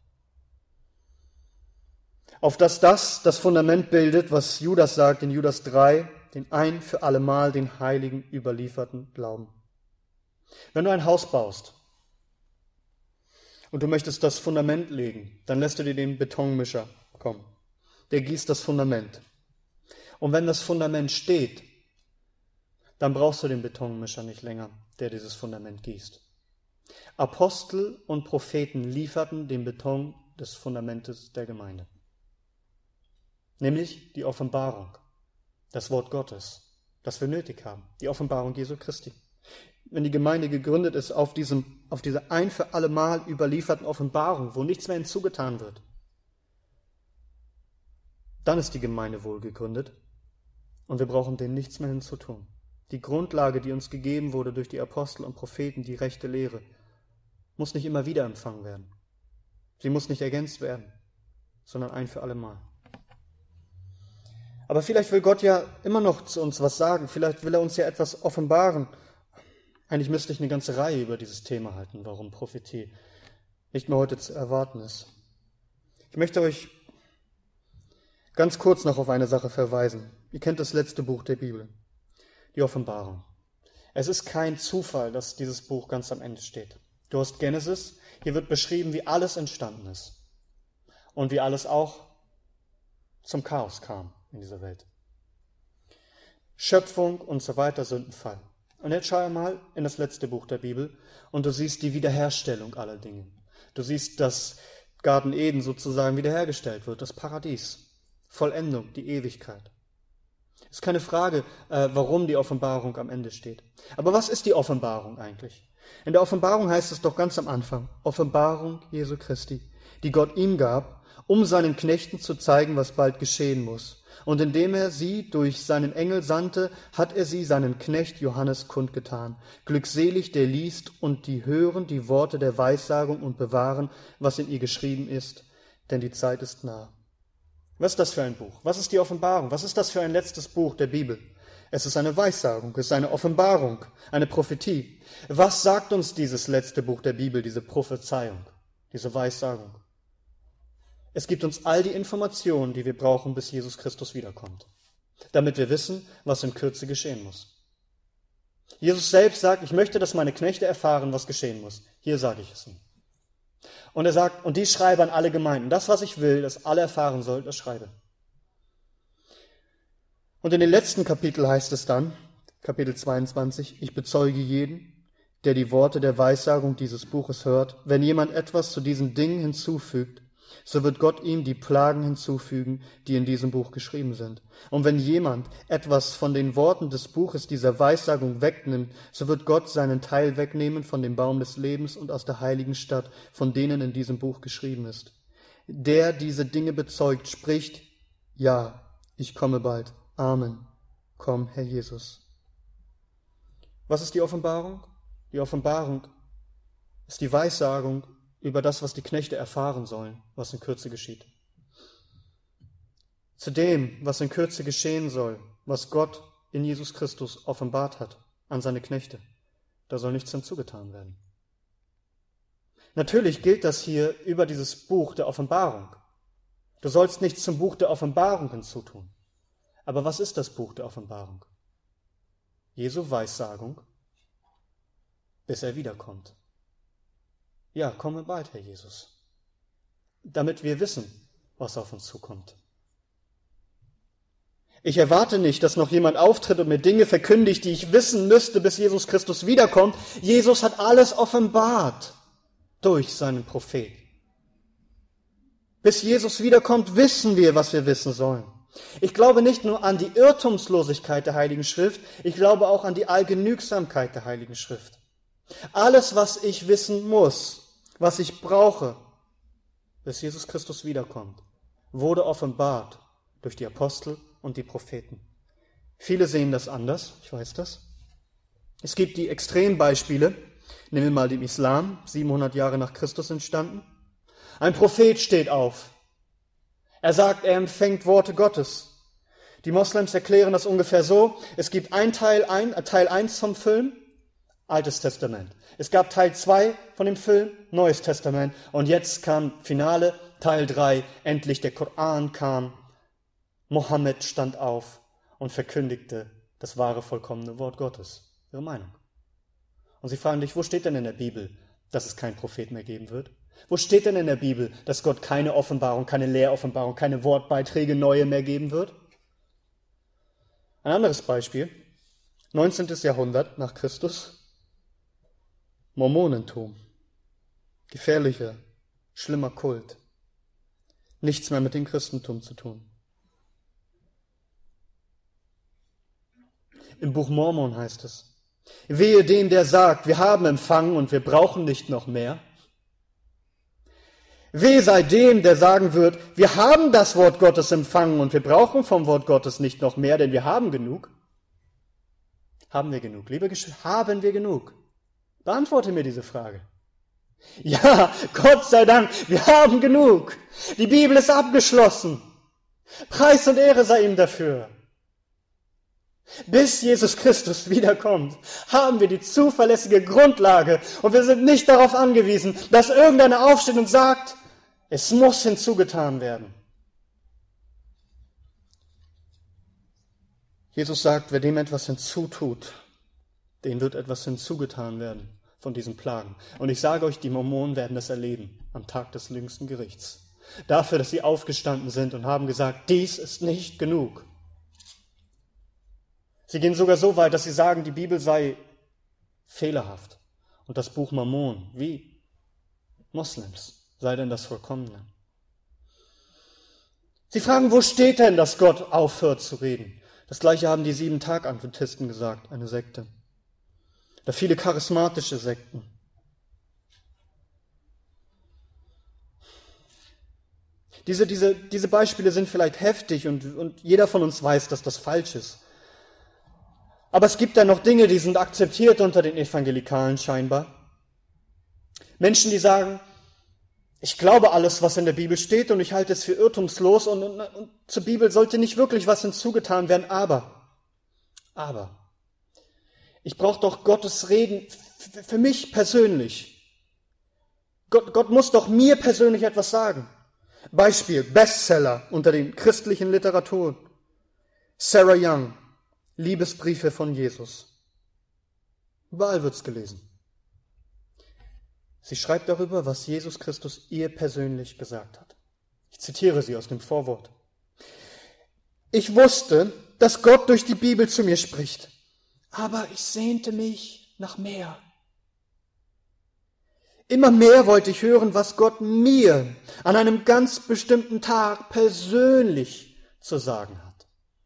Auf dass das das Fundament bildet, was Judas sagt in Judas drei, den ein für allemal den Heiligen überlieferten Glauben. Wenn du ein Haus baust und du möchtest das Fundament legen, dann lässt du dir den Betonmischer kommen. Der gießt das Fundament. Und wenn das Fundament steht, dann brauchst du den Betonmischer nicht länger, der dieses Fundament gießt. Apostel und Propheten lieferten den Beton des Fundamentes der Gemeinde. Nämlich die Offenbarung, das Wort Gottes, das wir nötig haben, die Offenbarung Jesu Christi. Wenn die Gemeinde gegründet ist auf, diesem, auf dieser ein für alle Mal überlieferten Offenbarung, wo nichts mehr hinzugetan wird, dann ist die Gemeinde wohl gegründet und wir brauchen dem nichts mehr hinzutun. Die Grundlage, die uns gegeben wurde durch die Apostel und Propheten, die rechte Lehre, muss nicht immer wieder empfangen werden. Sie muss nicht ergänzt werden, sondern ein für alle Mal. Aber vielleicht will Gott ja immer noch zu uns was sagen. Vielleicht will er uns ja etwas offenbaren. Eigentlich müsste ich eine ganze Reihe über dieses Thema halten, warum Prophetie nicht mehr heute zu erwarten ist. Ich möchte euch ganz kurz noch auf eine Sache verweisen. Ihr kennt das letzte Buch der Bibel, die Offenbarung. Es ist kein Zufall, dass dieses Buch ganz am Ende steht. Du hast Genesis, hier wird beschrieben, wie alles entstanden ist und wie alles auch zum Chaos kam in dieser Welt. Schöpfung und so weiter, Sündenfall. Und jetzt schau mal in das letzte Buch der Bibel und du siehst die Wiederherstellung aller Dinge. Du siehst, dass Garten Eden sozusagen wiederhergestellt wird, das Paradies, Vollendung, die Ewigkeit. Es ist keine Frage, äh, warum die Offenbarung am Ende steht. Aber was ist die Offenbarung eigentlich? In der Offenbarung heißt es doch ganz am Anfang, Offenbarung Jesu Christi, die Gott ihm gab, um seinen Knechten zu zeigen, was bald geschehen muss. Und indem er sie durch seinen Engel sandte, hat er sie seinen Knecht Johannes kundgetan. Glückselig, der liest und die hören die Worte der Weissagung und bewahren, was in ihr geschrieben ist, denn die Zeit ist nah. Was ist das für ein Buch? Was ist die Offenbarung? Was ist das für ein letztes Buch der Bibel? Es ist eine Weissagung, es ist eine Offenbarung, eine Prophetie. Was sagt uns dieses letzte Buch der Bibel, diese Prophezeiung, diese Weissagung? Es gibt uns all die Informationen, die wir brauchen, bis Jesus Christus wiederkommt, damit wir wissen, was in Kürze geschehen muss. Jesus selbst sagt, ich möchte, dass meine Knechte erfahren, was geschehen muss. Hier sage ich es ihnen. Und er sagt, und dies schreibe an alle Gemeinden. Das, was ich will, dass alle erfahren sollen, das schreibe. Und in den letzten Kapitel heißt es dann, Kapitel zweiundzwanzig, ich bezeuge jeden, der die Worte der Weissagung dieses Buches hört. Wenn jemand etwas zu diesen Dingen hinzufügt, so wird Gott ihm die Plagen hinzufügen, die in diesem Buch geschrieben sind. Und wenn jemand etwas von den Worten des Buches dieser Weissagung wegnimmt, so wird Gott seinen Teil wegnehmen von dem Baum des Lebens und aus der heiligen Stadt, von denen in diesem Buch geschrieben ist. Der diese Dinge bezeugt, spricht, ja, ich komme bald. Amen. Komm, Herr Jesus. Was ist die Offenbarung? Die Offenbarung ist die Weissagung über das, was die Knechte erfahren sollen, was in Kürze geschieht. Zu dem, was in Kürze geschehen soll, was Gott in Jesus Christus offenbart hat an seine Knechte, da soll nichts hinzugetan werden. Natürlich gilt das hier über dieses Buch der Offenbarung. Du sollst nichts zum Buch der Offenbarung hinzutun. Aber was ist das Buch der Offenbarung? Jesu Weissagung, bis er wiederkommt. Ja, komme bald, Herr Jesus, damit wir wissen, was auf uns zukommt. Ich erwarte nicht, dass noch jemand auftritt und mir Dinge verkündigt, die ich wissen müsste, bis Jesus Christus wiederkommt. Jesus hat alles offenbart durch seinen Prophet. Bis Jesus wiederkommt, wissen wir, was wir wissen sollen. Ich glaube nicht nur an die Irrtumslosigkeit der Heiligen Schrift, ich glaube auch an die Allgenügsamkeit der Heiligen Schrift. Alles, was ich wissen muss, was ich brauche, bis Jesus Christus wiederkommt, wurde offenbart durch die Apostel und die Propheten. Viele sehen das anders, ich weiß das. Es gibt die Extrembeispiele, nehmen wir mal den Islam, siebenhundert Jahre nach Christus entstanden. Ein Prophet steht auf. Er sagt, er empfängt Worte Gottes. Die Moslems erklären das ungefähr so, es gibt ein Teil, ein, Teil eins vom Film, Altes Testament. Es gab Teil zwei von dem Film, Neues Testament. Und jetzt kam Finale, Teil drei, endlich der Koran kam. Mohammed stand auf und verkündigte das wahre, vollkommene Wort Gottes. Ihre Meinung. Und sie fragen dich, wo steht denn in der Bibel, dass es keinen Prophet mehr geben wird? Wo steht denn in der Bibel, dass Gott keine Offenbarung, keine Lehroffenbarung, keine Wortbeiträge, neue mehr geben wird? Ein anderes Beispiel, neunzehnten. Jahrhundert nach Christus, Mormonentum, gefährlicher, schlimmer Kult, nichts mehr mit dem Christentum zu tun. Im Buch Mormon heißt es, wehe dem, der sagt, wir haben empfangen und wir brauchen nicht noch mehr. Wehe sei dem, der sagen wird, wir haben das Wort Gottes empfangen und wir brauchen vom Wort Gottes nicht noch mehr, denn wir haben genug. Haben wir genug? Liebe Geschwister, haben wir genug? Beantworte mir diese Frage. Ja, Gott sei Dank, wir haben genug. Die Bibel ist abgeschlossen. Preis und Ehre sei ihm dafür. Bis Jesus Christus wiederkommt, haben wir die zuverlässige Grundlage und wir sind nicht darauf angewiesen, dass irgendeiner aufsteht und sagt, es muss hinzugetan werden. Jesus sagt, wer dem etwas hinzutut, dem wird etwas hinzugetan werden von diesen Plagen. Und ich sage euch, die Mormonen werden das erleben am Tag des jüngsten Gerichts. Dafür, dass sie aufgestanden sind und haben gesagt, dies ist nicht genug. Sie gehen sogar so weit, dass sie sagen, die Bibel sei fehlerhaft. Und das Buch Mormon, wie Moslems, sei denn das Vollkommene. Sie fragen, wo steht denn, dass Gott aufhört zu reden? Das Gleiche haben die Sieben-Tag-Adventisten gesagt, eine Sekte. Oder viele charismatische Sekten. Diese, diese, diese Beispiele sind vielleicht heftig und, und jeder von uns weiß, dass das falsch ist. Aber es gibt da noch Dinge, die sind akzeptiert unter den Evangelikalen scheinbar. Menschen, die sagen, ich glaube alles, was in der Bibel steht und ich halte es für irrtumslos und, und, und zur Bibel sollte nicht wirklich was hinzugetan werden, aber, aber, ich brauche doch Gottes Reden f- für mich persönlich. Gott, Gott muss doch mir persönlich etwas sagen. Beispiel, Bestseller unter den christlichen Literaturen. Sarah Young, Liebesbriefe von Jesus. Überall wird's gelesen. Sie schreibt darüber, was Jesus Christus ihr persönlich gesagt hat. Ich zitiere sie aus dem Vorwort. Ich wusste, dass Gott durch die Bibel zu mir spricht, aber ich sehnte mich nach mehr. Immer mehr wollte ich hören, was Gott mir an einem ganz bestimmten Tag persönlich zu sagen hat.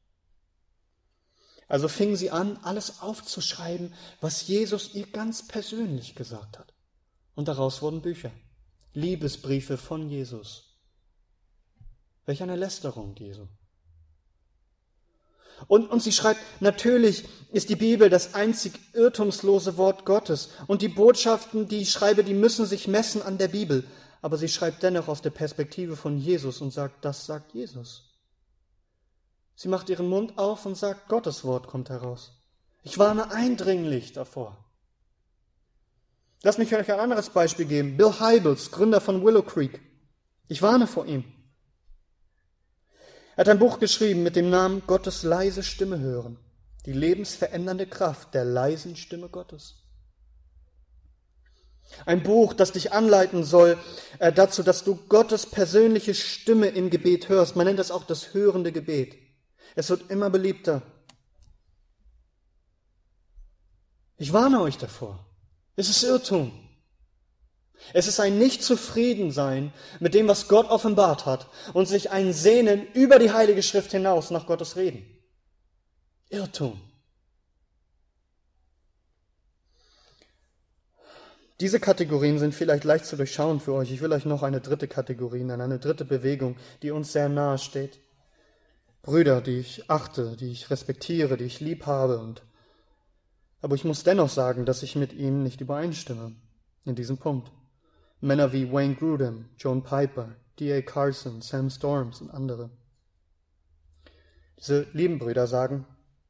Also fing sie an, alles aufzuschreiben, was Jesus ihr ganz persönlich gesagt hat. Und daraus wurden Bücher, Liebesbriefe von Jesus. Welch eine Lästerung Jesu. Und, und sie schreibt, natürlich ist die Bibel das einzig irrtumslose Wort Gottes. Und die Botschaften, die ich schreibe, die müssen sich messen an der Bibel. Aber sie schreibt dennoch aus der Perspektive von Jesus und sagt, das sagt Jesus. Sie macht ihren Mund auf und sagt, Gottes Wort kommt heraus. Ich warne eindringlich davor. Lass mich euch ein anderes Beispiel geben. Bill Hybels, Gründer von Willow Creek. Ich warne vor ihm. Er hat ein Buch geschrieben mit dem Namen Gottes leise Stimme hören. Die lebensverändernde Kraft der leisen Stimme Gottes. Ein Buch, das dich anleiten soll äh, dazu, dass du Gottes persönliche Stimme im Gebet hörst. Man nennt das auch das hörende Gebet. Es wird immer beliebter. Ich warne euch davor. Es ist Irrtum. Es ist ein Nicht-Zufriedensein mit dem, was Gott offenbart hat und sich ein Sehnen über die Heilige Schrift hinaus nach Gottes Reden. Irrtum. Diese Kategorien sind vielleicht leicht zu durchschauen für euch. Ich will euch noch eine dritte Kategorie nennen, eine dritte Bewegung, die uns sehr nahe steht. Brüder, die ich achte, die ich respektiere, die ich lieb habe und aber ich muss dennoch sagen, dass ich mit ihm nicht übereinstimme in diesem Punkt. Männer wie Wayne Grudem, John Piper, D A Carson, Sam Storms und andere. Diese lieben Brüder sagen,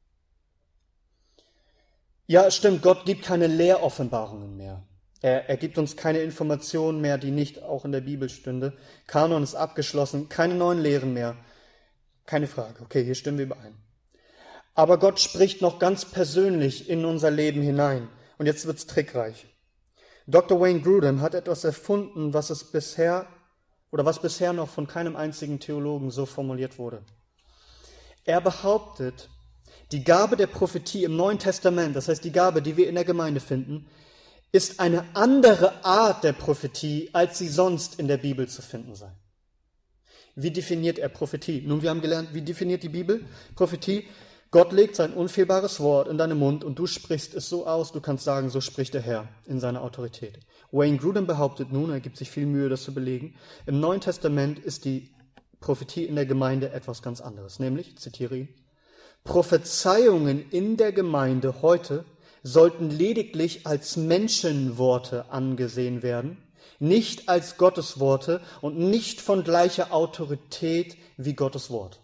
ja, es stimmt, Gott gibt keine Lehroffenbarungen mehr. Er, er gibt uns keine Informationen mehr, die nicht auch in der Bibel stünde. Kanon ist abgeschlossen, keine neuen Lehren mehr. Keine Frage, okay, hier stimmen wir überein. Aber Gott spricht noch ganz persönlich in unser Leben hinein. Und jetzt wird's trickreich. Doktor Wayne Grudem hat etwas erfunden, was es bisher oder was bisher noch von keinem einzigen Theologen so formuliert wurde. Er behauptet, die Gabe der Prophetie im Neuen Testament, das heißt die Gabe, die wir in der Gemeinde finden, ist eine andere Art der Prophetie, als sie sonst in der Bibel zu finden sei. Wie definiert er Prophetie? Nun, wir haben gelernt, wie definiert die Bibel Prophetie? Gott legt sein unfehlbares Wort in deinen Mund und du sprichst es so aus, du kannst sagen, so spricht der Herr in seiner Autorität. Wayne Grudem behauptet nun, er gibt sich viel Mühe, das zu belegen, im Neuen Testament ist die Prophetie in der Gemeinde etwas ganz anderes, nämlich, ich zitiere ihn, Prophezeiungen in der Gemeinde heute sollten lediglich als Menschenworte angesehen werden, nicht als Gottes Worte und nicht von gleicher Autorität wie Gottes Wort.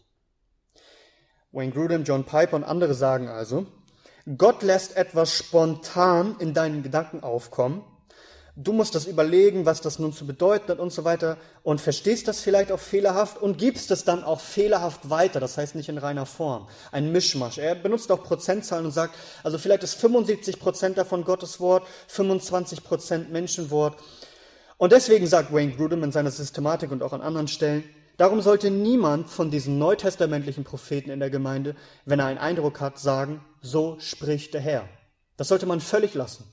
Wayne Grudem, John Piper und andere sagen also, Gott lässt etwas spontan in deinen Gedanken aufkommen. Du musst das überlegen, was das nun zu bedeuten hat und so weiter und verstehst das vielleicht auch fehlerhaft und gibst es dann auch fehlerhaft weiter, das heißt nicht in reiner Form. Ein Mischmasch. Er benutzt auch Prozentzahlen und sagt, also vielleicht ist fünfundsiebzig Prozent davon Gottes Wort, fünfundzwanzig Prozent Menschenwort. Und deswegen sagt Wayne Grudem in seiner Systematik und auch an anderen Stellen, darum sollte niemand von diesen neutestamentlichen Propheten in der Gemeinde, wenn er einen Eindruck hat, sagen, so spricht der Herr. Das sollte man völlig lassen.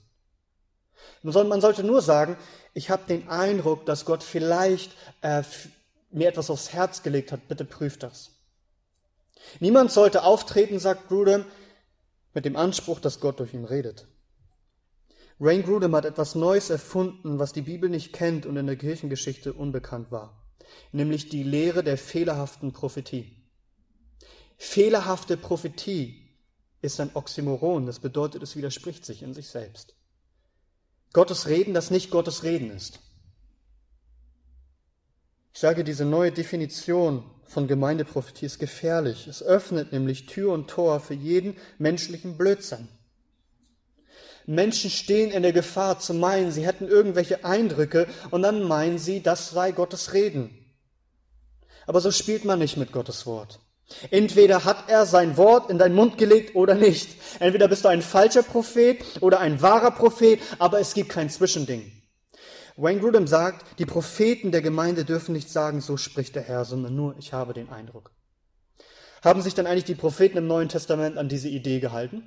Man sollte nur sagen, ich habe den Eindruck, dass Gott vielleicht äh, mir etwas aufs Herz gelegt hat, bitte prüft das. Niemand sollte auftreten, sagt Grudem, mit dem Anspruch, dass Gott durch ihn redet. Wayne Grudem hat etwas Neues erfunden, was die Bibel nicht kennt und in der Kirchengeschichte unbekannt war, nämlich die Lehre der fehlerhaften Prophetie. Fehlerhafte Prophetie ist ein Oxymoron, das bedeutet, es widerspricht sich in sich selbst. Gottes Reden, das nicht Gottes Reden ist. Ich sage, diese neue Definition von Gemeindeprophetie ist gefährlich. Es öffnet nämlich Tür und Tor für jeden menschlichen Blödsinn. Menschen stehen in der Gefahr zu meinen, sie hätten irgendwelche Eindrücke und dann meinen sie, das sei Gottes Reden. Aber so spielt man nicht mit Gottes Wort. Entweder hat er sein Wort in deinen Mund gelegt oder nicht. Entweder bist du ein falscher Prophet oder ein wahrer Prophet, aber es gibt kein Zwischending. Wayne Grudem sagt, die Propheten der Gemeinde dürfen nicht sagen, so spricht der Herr, sondern nur, ich habe den Eindruck. Haben sich dann eigentlich die Propheten im Neuen Testament an diese Idee gehalten?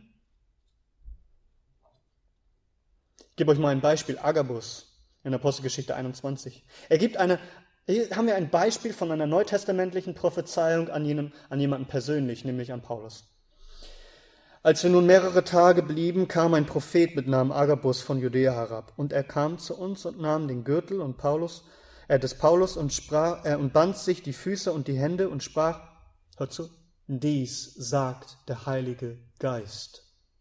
Ich gebe euch mal ein Beispiel, Agabus in Apostelgeschichte einundzwanzig. Er gibt eine Hier haben wir ein Beispiel von einer neutestamentlichen Prophezeiung an, jenem, an jemanden persönlich, nämlich an Paulus. Als wir nun mehrere Tage blieben, kam ein Prophet mit Namen Agabus von Judäa herab. Und er kam zu uns und nahm den Gürtel und Paulus, äh, des Paulus und, sprach, äh, und band sich die Füße und die Hände und sprach, hör zu, dies sagt der Heilige Geist.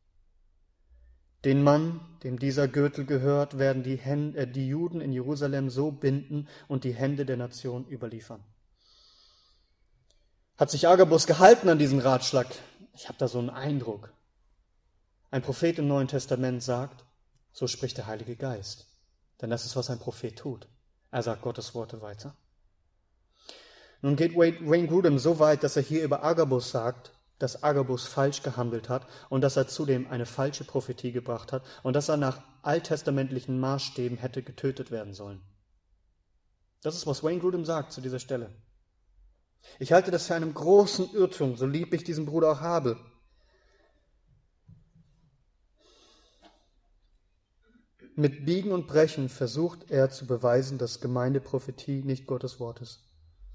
Den Mann, dem dieser Gürtel gehört, werden die, Hände, äh, die Juden in Jerusalem so binden und die Hände der Nation überliefern. Hat sich Agabus gehalten an diesen Ratschlag? Ich habe da so einen Eindruck. Ein Prophet im Neuen Testament sagt, so spricht der Heilige Geist. Denn das ist, was ein Prophet tut. Er sagt Gottes Worte weiter. Nun geht Wayne Grudem so weit, dass er hier über Agabus sagt, dass Agabus falsch gehandelt hat und dass er zudem eine falsche Prophetie gebracht hat und dass er nach alttestamentlichen Maßstäben hätte getötet werden sollen. Das ist, was Wayne Grudem sagt zu dieser Stelle. Ich halte das für einen großen Irrtum, so lieb ich diesen Bruder auch habe. Mit Biegen und Brechen versucht er zu beweisen, dass Gemeindeprophetie nicht Gottes Wort ist.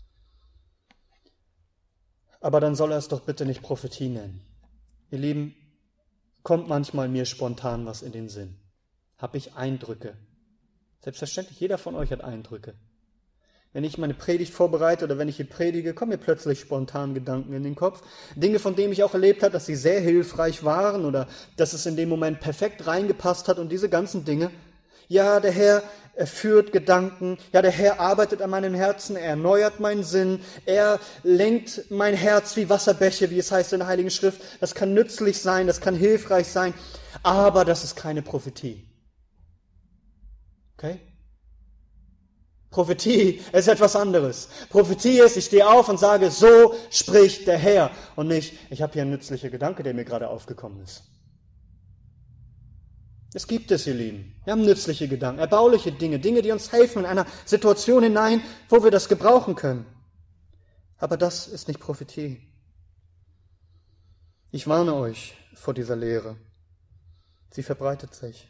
Aber dann soll er es doch bitte nicht Prophetie nennen. Ihr Lieben, kommt manchmal mir spontan was in den Sinn. Habe ich Eindrücke? Selbstverständlich, jeder von euch hat Eindrücke. Wenn ich meine Predigt vorbereite oder wenn ich hier predige, kommen mir plötzlich spontan Gedanken in den Kopf. Dinge, von denen ich auch erlebt habe, dass sie sehr hilfreich waren oder dass es in dem Moment perfekt reingepasst hat und diese ganzen Dinge. Ja, der Herr er führt Gedanken. Ja, der Herr arbeitet an meinem Herzen. Er erneuert meinen Sinn. Er lenkt mein Herz wie Wasserbäche, wie es heißt in der Heiligen Schrift. Das kann nützlich sein, das kann hilfreich sein. Aber das ist keine Prophetie. Okay? Prophetie ist etwas anderes. Prophetie ist, ich stehe auf und sage, so spricht der Herr. Und nicht, ich habe hier einen nützlichen Gedanke, der mir gerade aufgekommen ist. Es gibt es, ihr Lieben. Wir haben nützliche Gedanken, erbauliche Dinge, Dinge, die uns helfen in einer Situation hinein, wo wir das gebrauchen können. Aber das ist nicht Prophetie. Ich warne euch vor dieser Lehre. Sie verbreitet sich.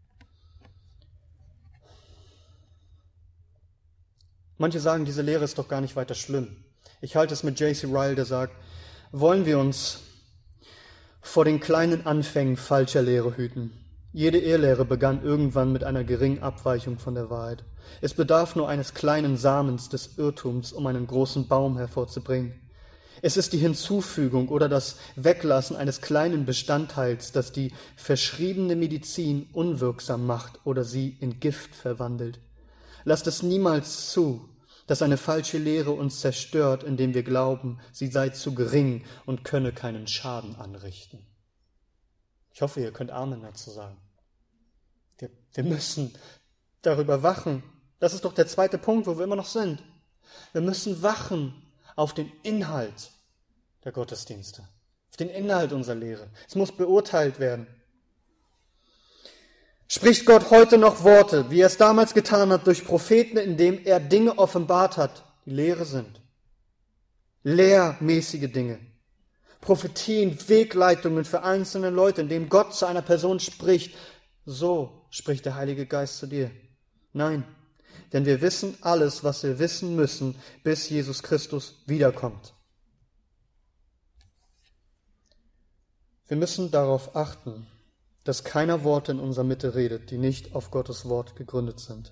Manche sagen, diese Lehre ist doch gar nicht weiter schlimm. Ich halte es mit J C Ryle, der sagt, wollen wir uns vor den kleinen Anfängen falscher Lehre hüten. Jede Irrlehre begann irgendwann mit einer geringen Abweichung von der Wahrheit. Es bedarf nur eines kleinen Samens des Irrtums, um einen großen Baum hervorzubringen. Es ist die Hinzufügung oder das Weglassen eines kleinen Bestandteils, das die verschriebene Medizin unwirksam macht oder sie in Gift verwandelt. Lasst es niemals zu, dass eine falsche Lehre uns zerstört, indem wir glauben, sie sei zu gering und könne keinen Schaden anrichten. Ich hoffe, ihr könnt Amen dazu sagen. Wir, wir müssen darüber wachen. Das ist doch der zweite Punkt, wo wir immer noch sind. Wir müssen wachen auf den Inhalt der Gottesdienste, auf den Inhalt unserer Lehre. Es muss beurteilt werden. Spricht Gott heute noch Worte, wie er es damals getan hat, durch Propheten, indem er Dinge offenbart hat, die Lehre sind. Lehrmäßige Dinge. Prophetien, Wegleitungen für einzelne Leute, indem Gott zu einer Person spricht. So spricht der Heilige Geist zu dir. Nein, denn wir wissen alles, was wir wissen müssen, bis Jesus Christus wiederkommt. Wir müssen darauf achten, dass keiner Worte in unserer Mitte redet, die nicht auf Gottes Wort gegründet sind.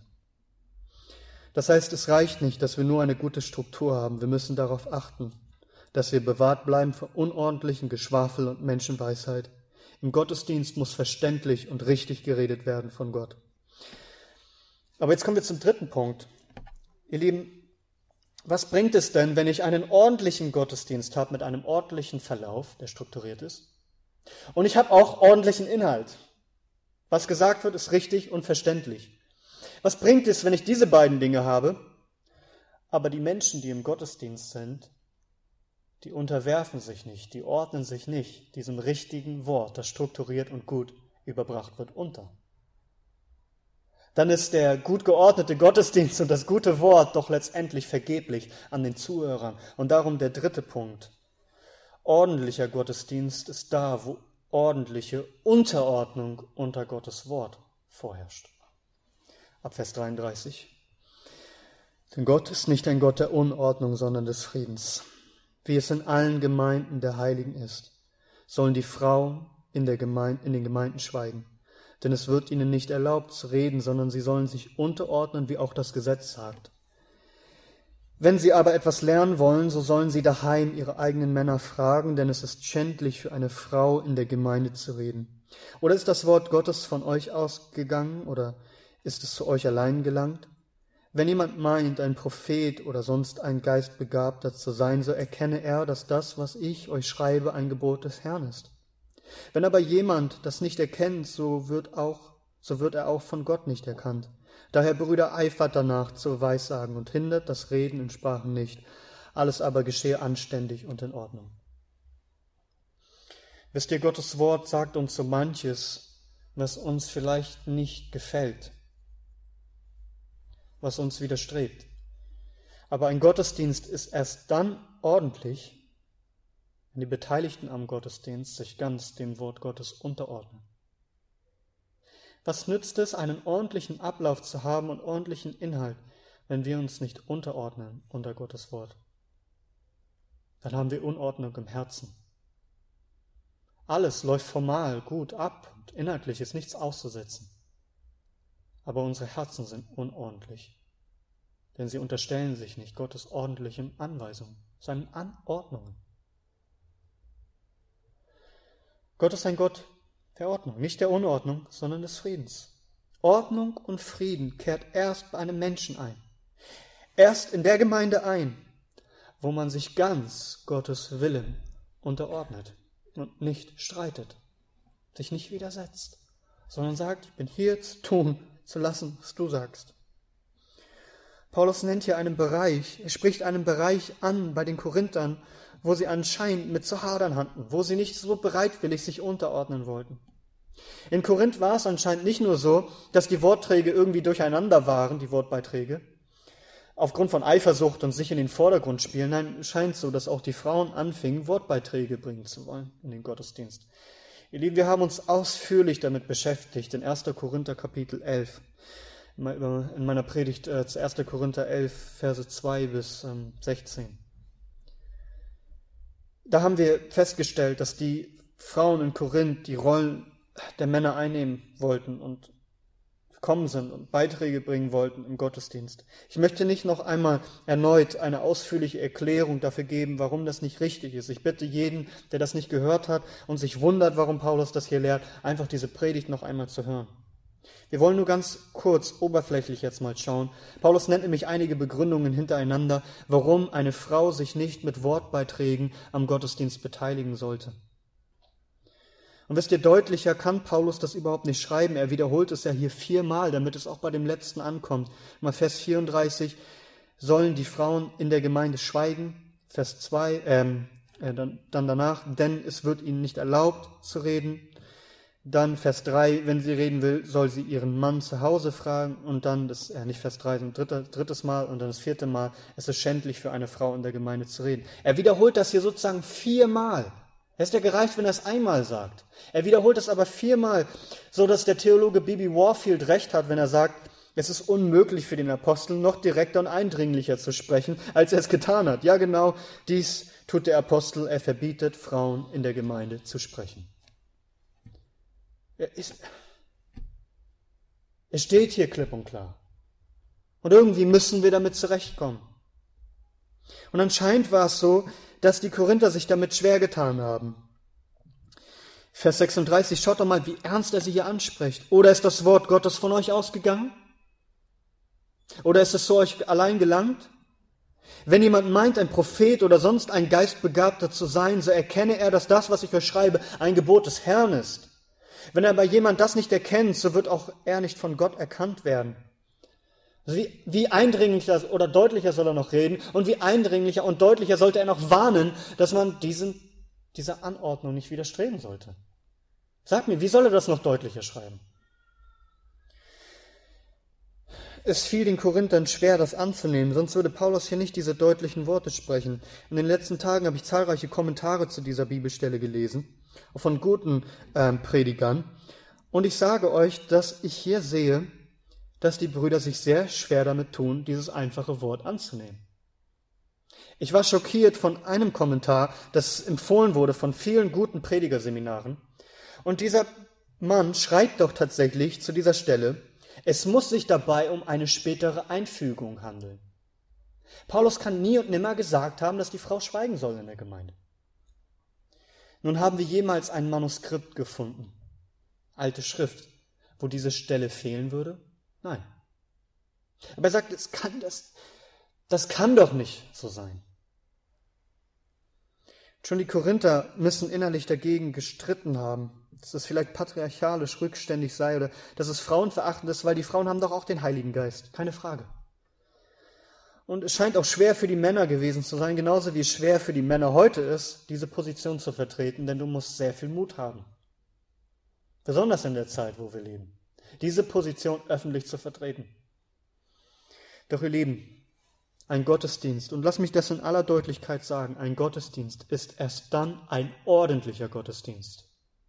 Das heißt, es reicht nicht, dass wir nur eine gute Struktur haben. Wir müssen darauf achten, dass wir bewahrt bleiben vor unordentlichen Geschwafel und Menschenweisheit. Im Gottesdienst muss verständlich und richtig geredet werden von Gott. Aber jetzt kommen wir zum dritten Punkt. Ihr Lieben, was bringt es denn, wenn ich einen ordentlichen Gottesdienst habe mit einem ordentlichen Verlauf, der strukturiert ist? Und ich habe auch ordentlichen Inhalt. Was gesagt wird, ist richtig und verständlich. Was bringt es, wenn ich diese beiden Dinge habe, aber die Menschen, die im Gottesdienst sind, die unterwerfen sich nicht, die ordnen sich nicht diesem richtigen Wort, das strukturiert und gut überbracht wird, unter? Dann ist der gut geordnete Gottesdienst und das gute Wort doch letztendlich vergeblich an den Zuhörern. Und darum der dritte Punkt. Ordentlicher Gottesdienst ist da, wo ordentliche Unterordnung unter Gottes Wort vorherrscht. Ab Vers dreiunddreißig. Denn Gott ist nicht ein Gott der Unordnung, sondern des Friedens. Wie es in allen Gemeinden der Heiligen ist, sollen die Frauen in, der Gemeinde, in den Gemeinden schweigen. Denn es wird ihnen nicht erlaubt zu reden, sondern sie sollen sich unterordnen, wie auch das Gesetz sagt. Wenn sie aber etwas lernen wollen, so sollen sie daheim ihre eigenen Männer fragen, denn es ist schändlich für eine Frau in der Gemeinde zu reden. Oder ist das Wort Gottes von euch ausgegangen oder ist es zu euch allein gelangt? Wenn jemand meint, ein Prophet oder sonst ein Geistbegabter zu sein, so erkenne er, dass das, was ich euch schreibe, ein Gebot des Herrn ist. Wenn aber jemand das nicht erkennt, so wird auch, so wird er auch von Gott nicht erkannt. Daher, Brüder, eifert danach zu Weissagen und hindert das Reden in Sprachen nicht. Alles aber geschehe anständig und in Ordnung. Wisst ihr, Gottes Wort sagt uns so manches, was uns vielleicht nicht gefällt, was uns widerstrebt. Aber ein Gottesdienst ist erst dann ordentlich, wenn die Beteiligten am Gottesdienst sich ganz dem Wort Gottes unterordnen. Was nützt es, einen ordentlichen Ablauf zu haben und ordentlichen Inhalt, wenn wir uns nicht unterordnen unter Gottes Wort? Dann haben wir Unordnung im Herzen. Alles läuft formal gut ab und inhaltlich ist nichts auszusetzen. Aber unsere Herzen sind unordentlich, denn sie unterstellen sich nicht Gottes ordentlichen Anweisungen, seinen Anordnungen. Gott ist ein Gott der Ordnung, nicht der Unordnung, sondern des Friedens. Ordnung und Frieden kehrt erst bei einem Menschen ein. Erst in der Gemeinde ein, wo man sich ganz Gottes Willen unterordnet und nicht streitet, sich nicht widersetzt, sondern sagt, ich bin hier zu tun, zu lassen, was du sagst. Paulus nennt hier einen Bereich, er spricht einen Bereich an bei den Korinthern, wo sie anscheinend mit zu hadern hatten, wo sie nicht so bereitwillig sich unterordnen wollten. In Korinth war es anscheinend nicht nur so, dass die Wortträge irgendwie durcheinander waren, die Wortbeiträge, aufgrund von Eifersucht und sich in den Vordergrund spielen. Nein, es scheint so, dass auch die Frauen anfingen, Wortbeiträge bringen zu wollen in den Gottesdienst. Ihr Lieben, wir haben uns ausführlich damit beschäftigt in erster Korinther Kapitel elf. In meiner Predigt äh, zu erster Korinther elf, Verse zwei bis ähm, sechzehn. Da haben wir festgestellt, dass die Frauen in Korinth die Rollen der Männer einnehmen wollten und gekommen sind und Beiträge bringen wollten im Gottesdienst. Ich möchte nicht noch einmal erneut eine ausführliche Erklärung dafür geben, warum das nicht richtig ist. Ich bitte jeden, der das nicht gehört hat und sich wundert, warum Paulus das hier lehrt, einfach diese Predigt noch einmal zu hören. Wir wollen nur ganz kurz, oberflächlich jetzt mal schauen. Paulus nennt nämlich einige Begründungen hintereinander, warum eine Frau sich nicht mit Wortbeiträgen am Gottesdienst beteiligen sollte. Und wisst ihr, deutlicher kann Paulus das überhaupt nicht schreiben. Er wiederholt es ja hier viermal, damit es auch bei dem letzten ankommt. Mal Vers vierunddreißig, sollen die Frauen in der Gemeinde schweigen. Vers zwei, ähm, äh, dann, dann danach, denn es wird ihnen nicht erlaubt zu reden. Dann Vers drei, wenn sie reden will, soll sie ihren Mann zu Hause fragen. Und dann, das äh, nicht Vers drei, sondern dritte, drittes Mal und dann das vierte Mal, es ist schändlich für eine Frau in der Gemeinde zu reden. Er wiederholt das hier sozusagen viermal. Es ist ja gereicht, wenn er es einmal sagt. Er wiederholt es aber viermal, so dass der Theologe Bibi Warfield recht hat, wenn er sagt, es ist unmöglich für den Apostel, noch direkter und eindringlicher zu sprechen, als er es getan hat. Ja, genau dies tut der Apostel. Er verbietet, Frauen in der Gemeinde zu sprechen. Er ist, es steht hier klipp und klar. Und irgendwie müssen wir damit zurechtkommen. Und anscheinend war es so, dass die Korinther sich damit schwer getan haben. Vers sechsunddreißig, schaut doch mal, wie ernst er sie hier anspricht. Oder ist das Wort Gottes von euch ausgegangen? Oder ist es zu euch allein gelangt? Wenn jemand meint, ein Prophet oder sonst ein Geistbegabter zu sein, so erkenne er, dass das, was ich euch schreibe, ein Gebot des Herrn ist. Wenn aber jemand das nicht erkennt, so wird auch er nicht von Gott erkannt werden. Also wie, wie eindringlicher oder deutlicher soll er noch reden und wie eindringlicher und deutlicher sollte er noch warnen, dass man diesen, dieser Anordnung nicht widerstreben sollte. Sag mir, wie soll er das noch deutlicher schreiben? Es fiel den Korinthern schwer, das anzunehmen, sonst würde Paulus hier nicht diese deutlichen Worte sprechen. In den letzten Tagen habe ich zahlreiche Kommentare zu dieser Bibelstelle gelesen, auch von guten äh, Predigern. Und ich sage euch, dass ich hier sehe, dass die Brüder sich sehr schwer damit tun, dieses einfache Wort anzunehmen. Ich war schockiert von einem Kommentar, das empfohlen wurde von vielen guten Predigerseminaren. Und dieser Mann schreibt doch tatsächlich zu dieser Stelle, es muss sich dabei um eine spätere Einfügung handeln. Paulus kann nie und nimmer gesagt haben, dass die Frau schweigen soll in der Gemeinde. Nun haben wir jemals ein Manuskript gefunden, alte Schrift, wo diese Stelle fehlen würde? Nein. Aber er sagt, es kann, das, das kann doch nicht so sein. Schon die Korinther müssen innerlich dagegen gestritten haben, dass es vielleicht patriarchalisch rückständig sei oder dass es frauenverachtend ist, weil die Frauen haben doch auch den Heiligen Geist, keine Frage. Und es scheint auch schwer für die Männer gewesen zu sein, genauso wie es schwer für die Männer heute ist, diese Position zu vertreten, denn du musst sehr viel Mut haben. Besonders in der Zeit, wo wir leben. Diese Position öffentlich zu vertreten. Doch ihr Lieben, ein Gottesdienst, und lass mich das in aller Deutlichkeit sagen, ein Gottesdienst ist erst dann ein ordentlicher Gottesdienst.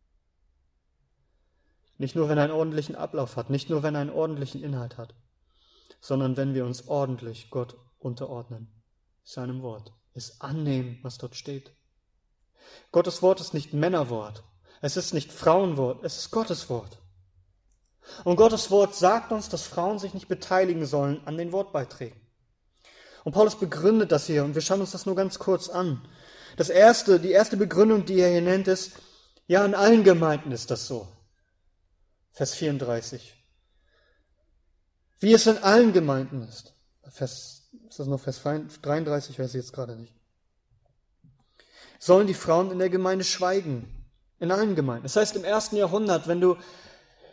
Nicht nur, wenn er einen ordentlichen Ablauf hat, nicht nur, wenn er einen ordentlichen Inhalt hat, sondern wenn wir uns ordentlich Gott unterordnen, seinem Wort, es annehmen, was dort steht. Gottes Wort ist nicht Männerwort, es ist nicht Frauenwort, es ist Gottes Wort. Und Gottes Wort sagt uns, dass Frauen sich nicht beteiligen sollen an den Wortbeiträgen. Und Paulus begründet das hier, und wir schauen uns das nur ganz kurz an. Das erste, die erste Begründung, die er hier nennt, ist, ja, in allen Gemeinden ist das so. Vers vierunddreißig. Wie es in allen Gemeinden ist. Vers, ist das noch Vers dreiunddreißig? Weiß ich jetzt gerade nicht. Sollen die Frauen in der Gemeinde schweigen? In allen Gemeinden. Das heißt, im ersten Jahrhundert, wenn du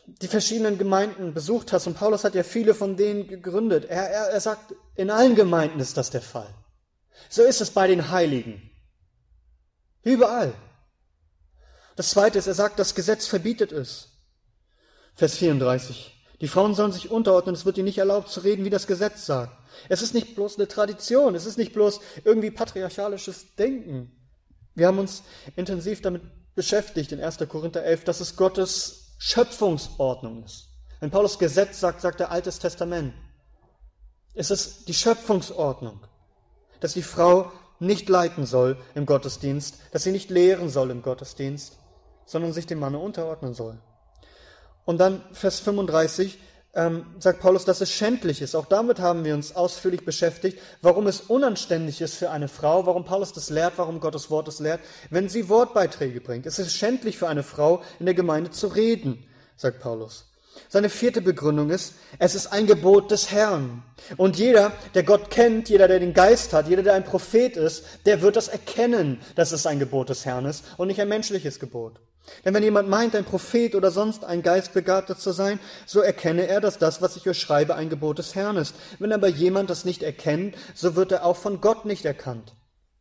die verschiedenen Gemeinden besucht hast, und Paulus hat ja viele von denen gegründet, er, er, er sagt, in allen Gemeinden ist das der Fall. So ist es bei den Heiligen. Überall. Das Zweite ist, er sagt, das Gesetz verbietet es. Vers vierunddreißig. Die Frauen sollen sich unterordnen, es wird ihnen nicht erlaubt zu reden, wie das Gesetz sagt. Es ist nicht bloß eine Tradition, es ist nicht bloß irgendwie patriarchalisches Denken. Wir haben uns intensiv damit beschäftigt in erster Korinther elf, dass es Gottes Schöpfungsordnung ist. Wenn Paulus Gesetz sagt, sagt er Altes Testament. Es ist die Schöpfungsordnung, dass die Frau nicht leiten soll im Gottesdienst, dass sie nicht lehren soll im Gottesdienst, sondern sich dem Manne unterordnen soll. Und dann Vers fünfunddreißig ähm, sagt Paulus, dass es schändlich ist. Auch damit haben wir uns ausführlich beschäftigt, warum es unanständig ist für eine Frau, warum Paulus das lehrt, warum Gottes Wort es lehrt, wenn sie Wortbeiträge bringt. Es ist schändlich für eine Frau, in der Gemeinde zu reden, sagt Paulus. Seine vierte Begründung ist, es ist ein Gebot des Herrn. Und jeder, der Gott kennt, jeder, der den Geist hat, jeder, der ein Prophet ist, der wird das erkennen, dass es ein Gebot des Herrn ist und nicht ein menschliches Gebot. Denn wenn jemand meint, ein Prophet oder sonst ein Geistbegabter zu sein, so erkenne er, dass das, was ich euch schreibe, ein Gebot des Herrn ist. Wenn aber jemand das nicht erkennt, so wird er auch von Gott nicht erkannt.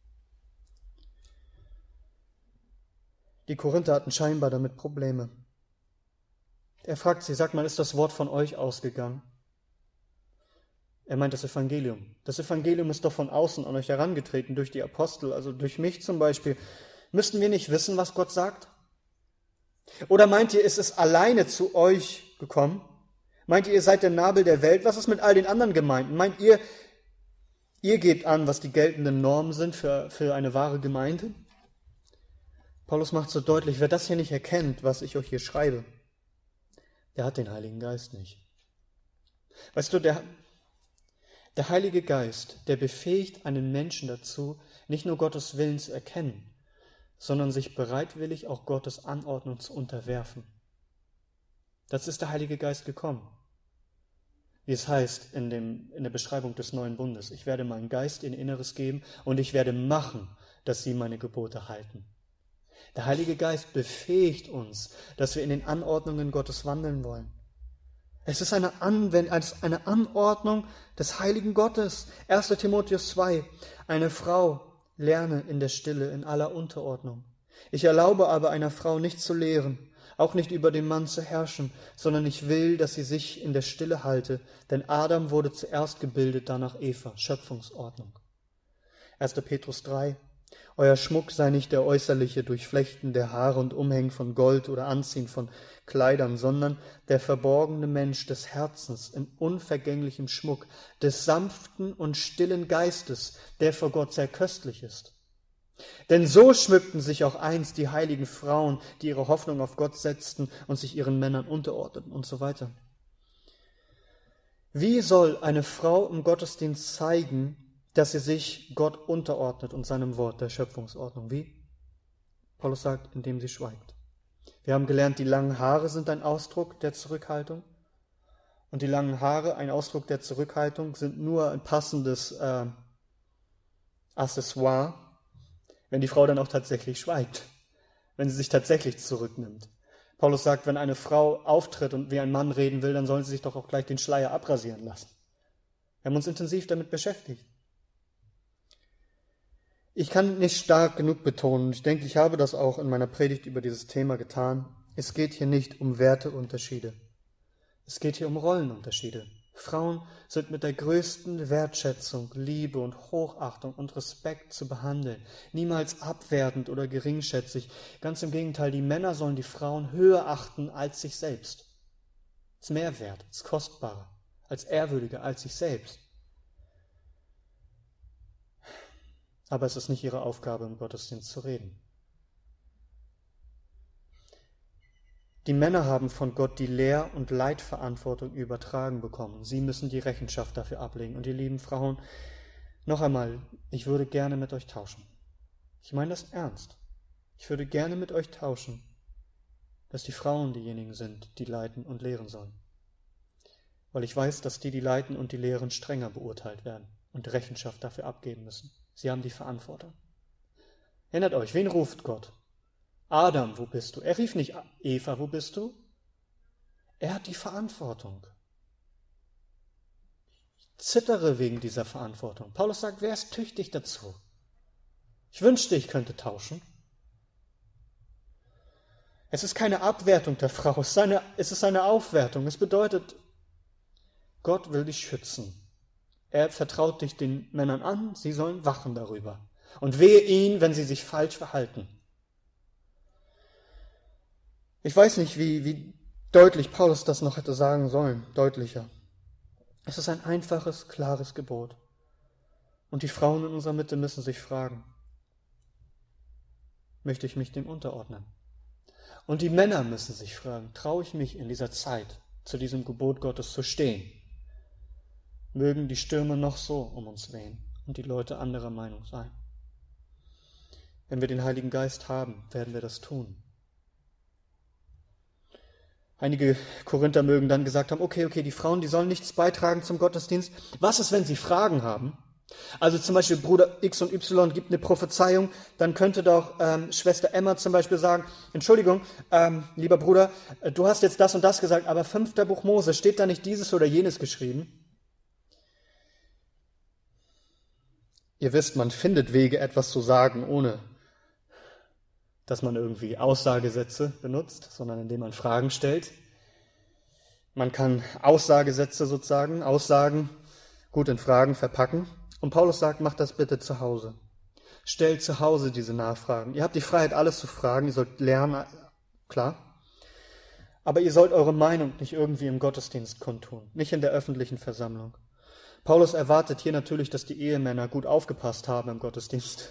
Die Korinther hatten scheinbar damit Probleme. Er fragt sie, sagt mal, ist das Wort von euch ausgegangen? Er meint das Evangelium. Das Evangelium ist doch von außen an euch herangetreten, durch die Apostel, also durch mich zum Beispiel. Müssten wir nicht wissen, was Gott sagt? Oder meint ihr, ist es alleine zu euch gekommen? Meint ihr, ihr seid der Nabel der Welt? Was ist mit all den anderen Gemeinden? Meint ihr, ihr gebt an, was die geltenden Normen sind für, für eine wahre Gemeinde? Paulus macht so deutlich, wer das hier nicht erkennt, was ich euch hier schreibe, der hat den Heiligen Geist nicht. Weißt du, der, der Heilige Geist, der befähigt einen Menschen dazu, nicht nur Gottes Willen zu erkennen, sondern sich bereitwillig auch Gottes Anordnung zu unterwerfen. Das ist der Heilige Geist gekommen. Wie es heißt in, dem, in der Beschreibung des neuen Bundes, ich werde meinen Geist in Inneres geben und ich werde machen, dass sie meine Gebote halten. Der Heilige Geist befähigt uns, dass wir in den Anordnungen Gottes wandeln wollen. Es ist eine, Anwend- eine Anordnung des Heiligen Gottes. erster Timotheus zwei, eine Frau lerne in der Stille, in aller Unterordnung. Ich erlaube aber einer Frau nicht zu lehren, auch nicht über den Mann zu herrschen, sondern ich will, dass sie sich in der Stille halte, denn Adam wurde zuerst gebildet, danach Eva, Schöpfungsordnung. erster Petrus drei, euer Schmuck sei nicht der äußerliche Durchflechten der Haare und Umhängen von Gold oder Anziehen von Kleidern, sondern der verborgene Mensch des Herzens in unvergänglichem Schmuck, des sanften und stillen Geistes, der vor Gott sehr köstlich ist. Denn so schmückten sich auch einst die heiligen Frauen, die ihre Hoffnung auf Gott setzten und sich ihren Männern unterordneten und so weiter. Wie soll eine Frau im Gottesdienst zeigen, dass sie sich Gott unterordnet und seinem Wort, der Schöpfungsordnung? Wie? Paulus sagt, indem sie schweigt. Wir haben gelernt, die langen Haare sind ein Ausdruck der Zurückhaltung. Und die langen Haare, ein Ausdruck der Zurückhaltung, sind nur ein passendes äh, Accessoire, wenn die Frau dann auch tatsächlich schweigt, wenn sie sich tatsächlich zurücknimmt. Paulus sagt, wenn eine Frau auftritt und wie ein Mann reden will, dann soll sie sich doch auch gleich den Schleier abrasieren lassen. Wir haben uns intensiv damit beschäftigt. Ich kann nicht stark genug betonen, ich denke, ich habe das auch in meiner Predigt über dieses Thema getan, es geht hier nicht um Werteunterschiede. Es geht hier um Rollenunterschiede. Frauen sind mit der größten Wertschätzung, Liebe und Hochachtung und Respekt zu behandeln, niemals abwertend oder geringschätzig. Ganz im Gegenteil, die Männer sollen die Frauen höher achten als sich selbst. Als mehr wert, als kostbarer, als ehrwürdiger als sich selbst. Aber es ist nicht ihre Aufgabe, im Gottesdienst zu reden. Die Männer haben von Gott die Lehr- und Leitverantwortung übertragen bekommen. Sie müssen die Rechenschaft dafür ablegen. Und ihr lieben Frauen, noch einmal, ich würde gerne mit euch tauschen. Ich meine das ernst. Ich würde gerne mit euch tauschen, dass die Frauen diejenigen sind, die leiten und lehren sollen. Weil ich weiß, dass die, die leiten und die lehren, strenger beurteilt werden und Rechenschaft dafür abgeben müssen. Sie haben die Verantwortung. Erinnert euch, wen ruft Gott? Adam, wo bist du? Er rief nicht Eva, wo bist du? Er hat die Verantwortung. Ich zittere wegen dieser Verantwortung. Paulus sagt, wer ist tüchtig dazu? Ich wünschte, ich könnte tauschen. Es ist keine Abwertung der Frau, es ist eine, es ist eine Aufwertung. Es bedeutet, Gott will dich schützen. Er vertraut dich den Männern an, sie sollen wachen darüber. Und wehe ihnen, wenn sie sich falsch verhalten. Ich weiß nicht, wie, wie deutlich Paulus das noch hätte sagen sollen, deutlicher. Es ist ein einfaches, klares Gebot. Und die Frauen in unserer Mitte müssen sich fragen, möchte ich mich dem unterordnen? Und die Männer müssen sich fragen, traue ich mich in dieser Zeit zu diesem Gebot Gottes zu stehen? Mögen die Stürme noch so um uns wehen und die Leute anderer Meinung sein. Wenn wir den Heiligen Geist haben, werden wir das tun. Einige Korinther mögen dann gesagt haben, okay, okay, die Frauen, die sollen nichts beitragen zum Gottesdienst. Was ist, wenn sie Fragen haben? Also zum Beispiel Bruder X und Y gibt eine Prophezeiung, dann könnte doch ähm, Schwester Emma zum Beispiel sagen, Entschuldigung, ähm, lieber Bruder, äh, du hast jetzt das und das gesagt, aber fünfter Buch Mose, steht da nicht dieses oder jenes geschrieben? Ihr wisst, man findet Wege, etwas zu sagen, ohne dass man irgendwie Aussagesätze benutzt, sondern indem man Fragen stellt. Man kann Aussagesätze sozusagen, Aussagen gut in Fragen verpacken. Und Paulus sagt, macht das bitte zu Hause. Stellt zu Hause diese Nachfragen. Ihr habt die Freiheit, alles zu fragen, ihr sollt lernen, klar. Aber ihr sollt eure Meinung nicht irgendwie im Gottesdienst kundtun, nicht in der öffentlichen Versammlung. Paulus erwartet hier natürlich, dass die Ehemänner gut aufgepasst haben im Gottesdienst.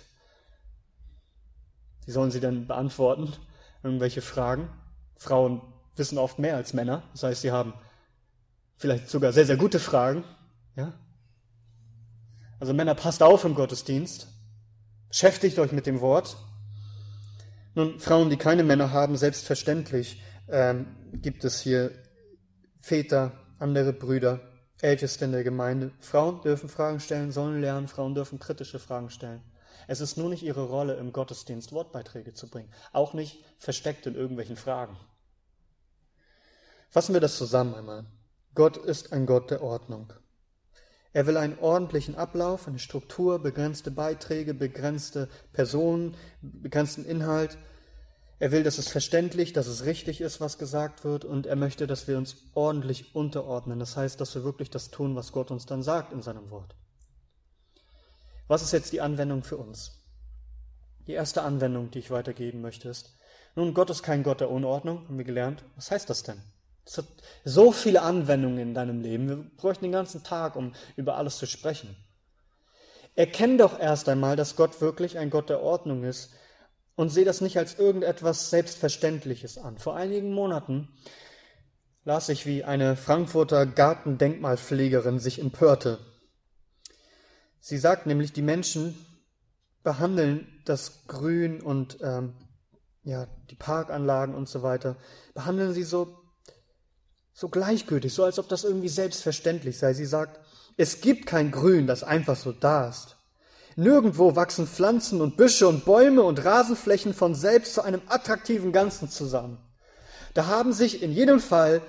Wie sollen sie denn beantworten? Irgendwelche Fragen? Frauen wissen oft mehr als Männer. Das heißt, sie haben vielleicht sogar sehr, sehr gute Fragen. Ja? Also Männer, passt auf im Gottesdienst. Beschäftigt euch mit dem Wort. Nun, Frauen, die keine Männer haben, selbstverständlich ähm, gibt es hier Väter, andere Brüder, Älteste in der Gemeinde. Frauen dürfen Fragen stellen, sollen lernen. Frauen dürfen kritische Fragen stellen. Es ist nur nicht ihre Rolle, im Gottesdienst Wortbeiträge zu bringen. Auch nicht versteckt in irgendwelchen Fragen. Fassen wir das zusammen einmal. Gott ist ein Gott der Ordnung. Er will einen ordentlichen Ablauf, eine Struktur, begrenzte Beiträge, begrenzte Personen, begrenzten Inhalt. Er will, dass es verständlich, dass es richtig ist, was gesagt wird, und er möchte, dass wir uns ordentlich unterordnen. Das heißt, dass wir wirklich das tun, was Gott uns dann sagt in seinem Wort. Was ist jetzt die Anwendung für uns? Die erste Anwendung, die ich weitergeben möchte, ist, nun, Gott ist kein Gott der Unordnung, haben wir gelernt. Was heißt das denn? Es hat so viele Anwendungen in deinem Leben. Wir bräuchten den ganzen Tag, um über alles zu sprechen. Erkenn doch erst einmal, dass Gott wirklich ein Gott der Ordnung ist und sehe das nicht als irgendetwas Selbstverständliches an. Vor einigen Monaten las ich, wie eine Frankfurter Gartendenkmalpflegerin sich empörte. Sie sagt nämlich, die Menschen behandeln das Grün und ähm, ja, die Parkanlagen und so weiter, behandeln sie so So gleichgültig, so als ob das irgendwie selbstverständlich sei. Sie sagt, es gibt kein Grün, das einfach so da ist. Nirgendwo wachsen Pflanzen und Büsche und Bäume und Rasenflächen von selbst zu einem attraktiven Ganzen zusammen. Da haben sich in jedem Fall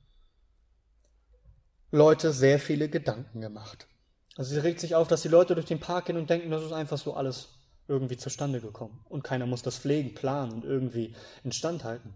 Leute sehr viele Gedanken gemacht. Also sie regt sich auf, dass die Leute durch den Park gehen und denken, das ist einfach so alles irgendwie zustande gekommen. Und keiner muss das pflegen, planen und irgendwie instand halten.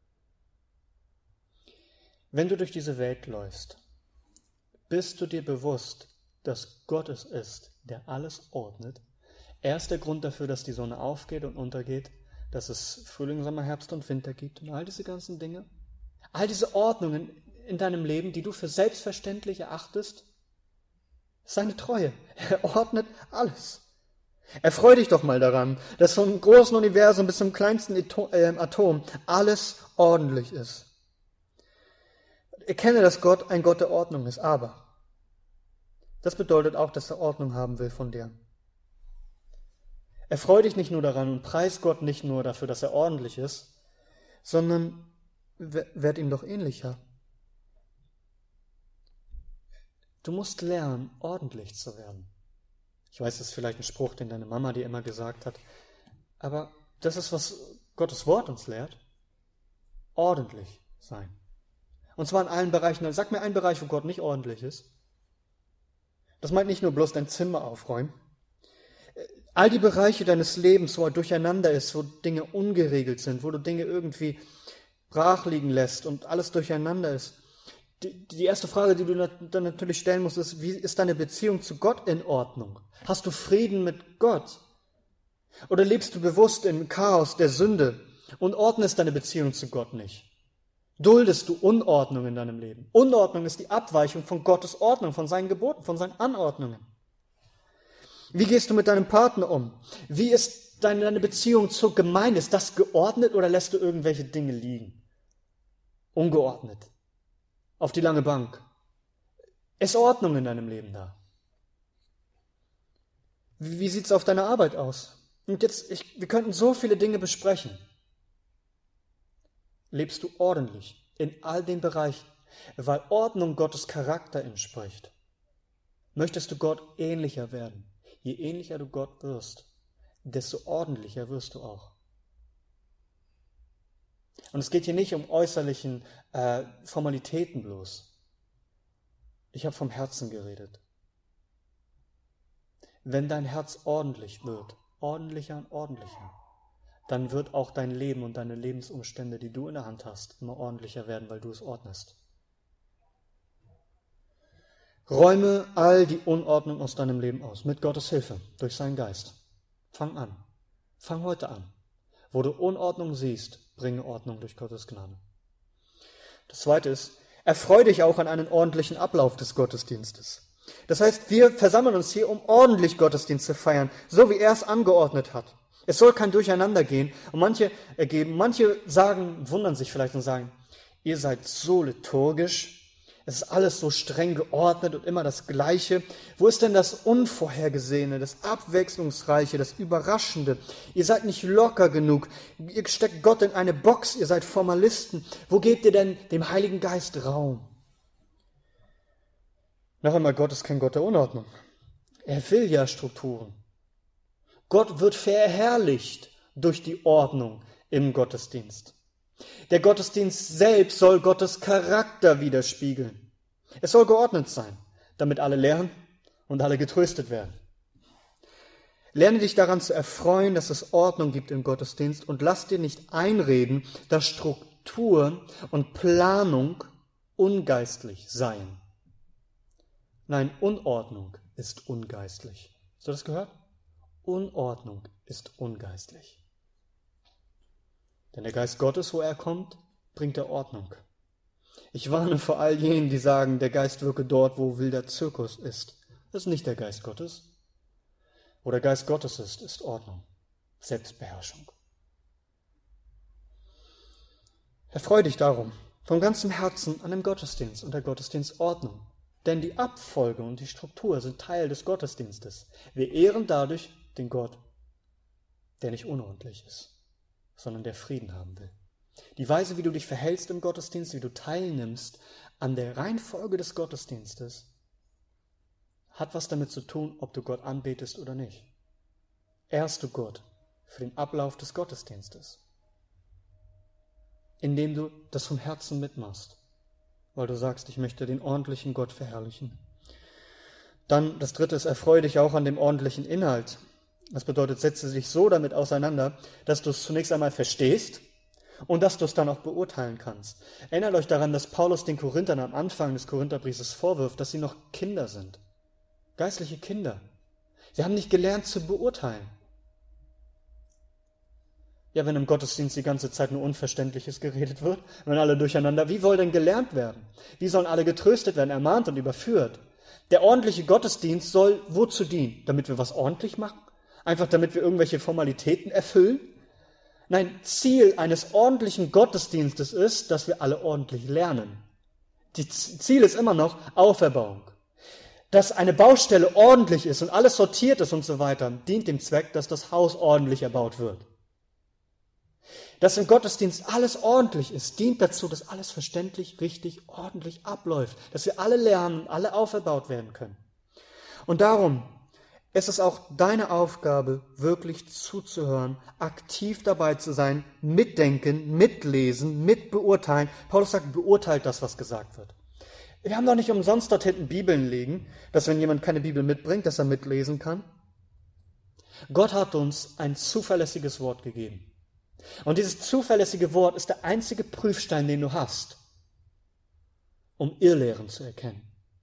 Wenn du durch diese Welt läufst, bist du dir bewusst, dass Gott es ist, der alles ordnet. Er ist der Grund dafür, dass die Sonne aufgeht und untergeht, dass es Frühling, Sommer, Herbst und Winter gibt und all diese ganzen Dinge. All diese Ordnungen in deinem Leben, die du für selbstverständlich erachtest, seine Treue. Er ordnet alles. Erfreu dich doch mal daran, dass vom großen Universum bis zum kleinsten Atom alles ordentlich ist. Erkenne, dass Gott ein Gott der Ordnung ist, aber das bedeutet auch, dass er Ordnung haben will von dir. Erfreu dich nicht nur daran und preis Gott nicht nur dafür, dass er ordentlich ist, sondern werd ihm doch ähnlicher. Du musst lernen, ordentlich zu werden. Ich weiß, das ist vielleicht ein Spruch, den deine Mama dir immer gesagt hat, aber das ist, was Gottes Wort uns lehrt. Ordentlich sein. Und zwar in allen Bereichen. Sag mir einen Bereich, wo Gott nicht ordentlich ist. Das meint nicht nur bloß dein Zimmer aufräumen. All die Bereiche deines Lebens, wo er durcheinander ist, wo Dinge ungeregelt sind, wo du Dinge irgendwie brach liegen lässt und alles durcheinander ist. Die, die erste Frage, die du dann natürlich stellen musst, ist, wie ist deine Beziehung zu Gott in Ordnung? Hast du Frieden mit Gott? Oder lebst du bewusst im Chaos der Sünde und ordnest deine Beziehung zu Gott nicht? Duldest du Unordnung in deinem Leben? Unordnung ist die Abweichung von Gottes Ordnung, von seinen Geboten, von seinen Anordnungen. Wie gehst du mit deinem Partner um? Wie ist deine, deine Beziehung zur Gemeinde? Ist das geordnet oder lässt du irgendwelche Dinge liegen? Ungeordnet. Auf die lange Bank. Ist Ordnung in deinem Leben da? Wie, wie sieht es auf deiner Arbeit aus? Und jetzt, ich, wir könnten so viele Dinge besprechen. Lebst du ordentlich in all den Bereichen, weil Ordnung Gottes Charakter entspricht? Möchtest du Gott ähnlicher werden? Je ähnlicher du Gott wirst, desto ordentlicher wirst du auch. Und es geht hier nicht um äußerlichen äh, Formalitäten bloß. Ich habe vom Herzen geredet. Wenn dein Herz ordentlich wird, ordentlicher und ordentlicher, dann wird auch dein Leben und deine Lebensumstände, die du in der Hand hast, immer ordentlicher werden, weil du es ordnest. Räume all die Unordnung aus deinem Leben aus, mit Gottes Hilfe, durch seinen Geist. Fang an. Fang heute an. Wo du Unordnung siehst, bringe Ordnung durch Gottes Gnade. Das Zweite ist, erfreue dich auch an einen ordentlichen Ablauf des Gottesdienstes. Das heißt, wir versammeln uns hier, um ordentlich Gottesdienst zu feiern, so wie er es angeordnet hat. Es soll kein Durcheinander gehen und manche ergeben, manche sagen, wundern sich vielleicht und sagen, ihr seid so liturgisch, es ist alles so streng geordnet und immer das Gleiche. Wo ist denn das Unvorhergesehene, das Abwechslungsreiche, das Überraschende? Ihr seid nicht locker genug. Ihr steckt Gott in eine Box, ihr seid Formalisten. Wo gebt ihr denn dem Heiligen Geist Raum? Noch einmal, Gott ist kein Gott der Unordnung. Er will ja Strukturen. Gott wird verherrlicht durch die Ordnung im Gottesdienst. Der Gottesdienst selbst soll Gottes Charakter widerspiegeln. Es soll geordnet sein, damit alle lernen und alle getröstet werden. Lerne dich daran zu erfreuen, dass es Ordnung gibt im Gottesdienst und lass dir nicht einreden, dass Struktur und Planung ungeistlich seien. Nein, Unordnung ist ungeistlich. Hast du das gehört? Unordnung ist ungeistlich. Denn der Geist Gottes, wo er kommt, bringt er Ordnung. Ich warne vor all jenen, die sagen, der Geist wirke dort, wo wilder Zirkus ist. Das ist nicht der Geist Gottes. Wo der Geist Gottes ist, ist Ordnung, Selbstbeherrschung. Erfreue dich darum, von ganzem Herzen an dem Gottesdienst und der Gottesdienstordnung. Denn die Abfolge und die Struktur sind Teil des Gottesdienstes. Wir ehren dadurch den Gott, der nicht unordentlich ist, sondern der Frieden haben will. Die Weise, wie du dich verhältst im Gottesdienst, wie du teilnimmst an der Reihenfolge des Gottesdienstes, hat was damit zu tun, ob du Gott anbetest oder nicht. Ehrst du Gott für den Ablauf des Gottesdienstes, indem du das vom Herzen mitmachst, weil du sagst, ich möchte den ordentlichen Gott verherrlichen. Dann das Dritte ist, erfreue dich auch an dem ordentlichen Inhalt. Das bedeutet, setze dich so damit auseinander, dass du es zunächst einmal verstehst und dass du es dann auch beurteilen kannst. Erinnert euch daran, dass Paulus den Korinthern am Anfang des Korintherbriefes vorwirft, dass sie noch Kinder sind. Geistliche Kinder. Sie haben nicht gelernt zu beurteilen. Ja, wenn im Gottesdienst die ganze Zeit nur Unverständliches geredet wird, wenn alle durcheinander, wie soll denn gelernt werden? Wie sollen alle getröstet werden, ermahnt und überführt? Der ordentliche Gottesdienst soll wozu dienen? Damit wir was ordentlich machen? Einfach damit wir irgendwelche Formalitäten erfüllen? Nein, Ziel eines ordentlichen Gottesdienstes ist, dass wir alle ordentlich lernen. Das Ziel ist immer noch Auferbauung. Dass eine Baustelle ordentlich ist und alles sortiert ist und so weiter, dient dem Zweck, dass das Haus ordentlich erbaut wird. Dass im Gottesdienst alles ordentlich ist, dient dazu, dass alles verständlich, richtig, ordentlich abläuft. Dass wir alle lernen und alle auferbaut werden können. Und darum Es ist auch deine Aufgabe, wirklich zuzuhören, aktiv dabei zu sein, mitdenken, mitlesen, mitbeurteilen. Paulus sagt, beurteilt das, was gesagt wird. Wir haben doch nicht umsonst dort hinten Bibeln liegen, dass wenn jemand keine Bibel mitbringt, dass er mitlesen kann. Gott hat uns ein zuverlässiges Wort gegeben. Und dieses zuverlässige Wort ist der einzige Prüfstein, den du hast, um Irrlehren zu erkennen.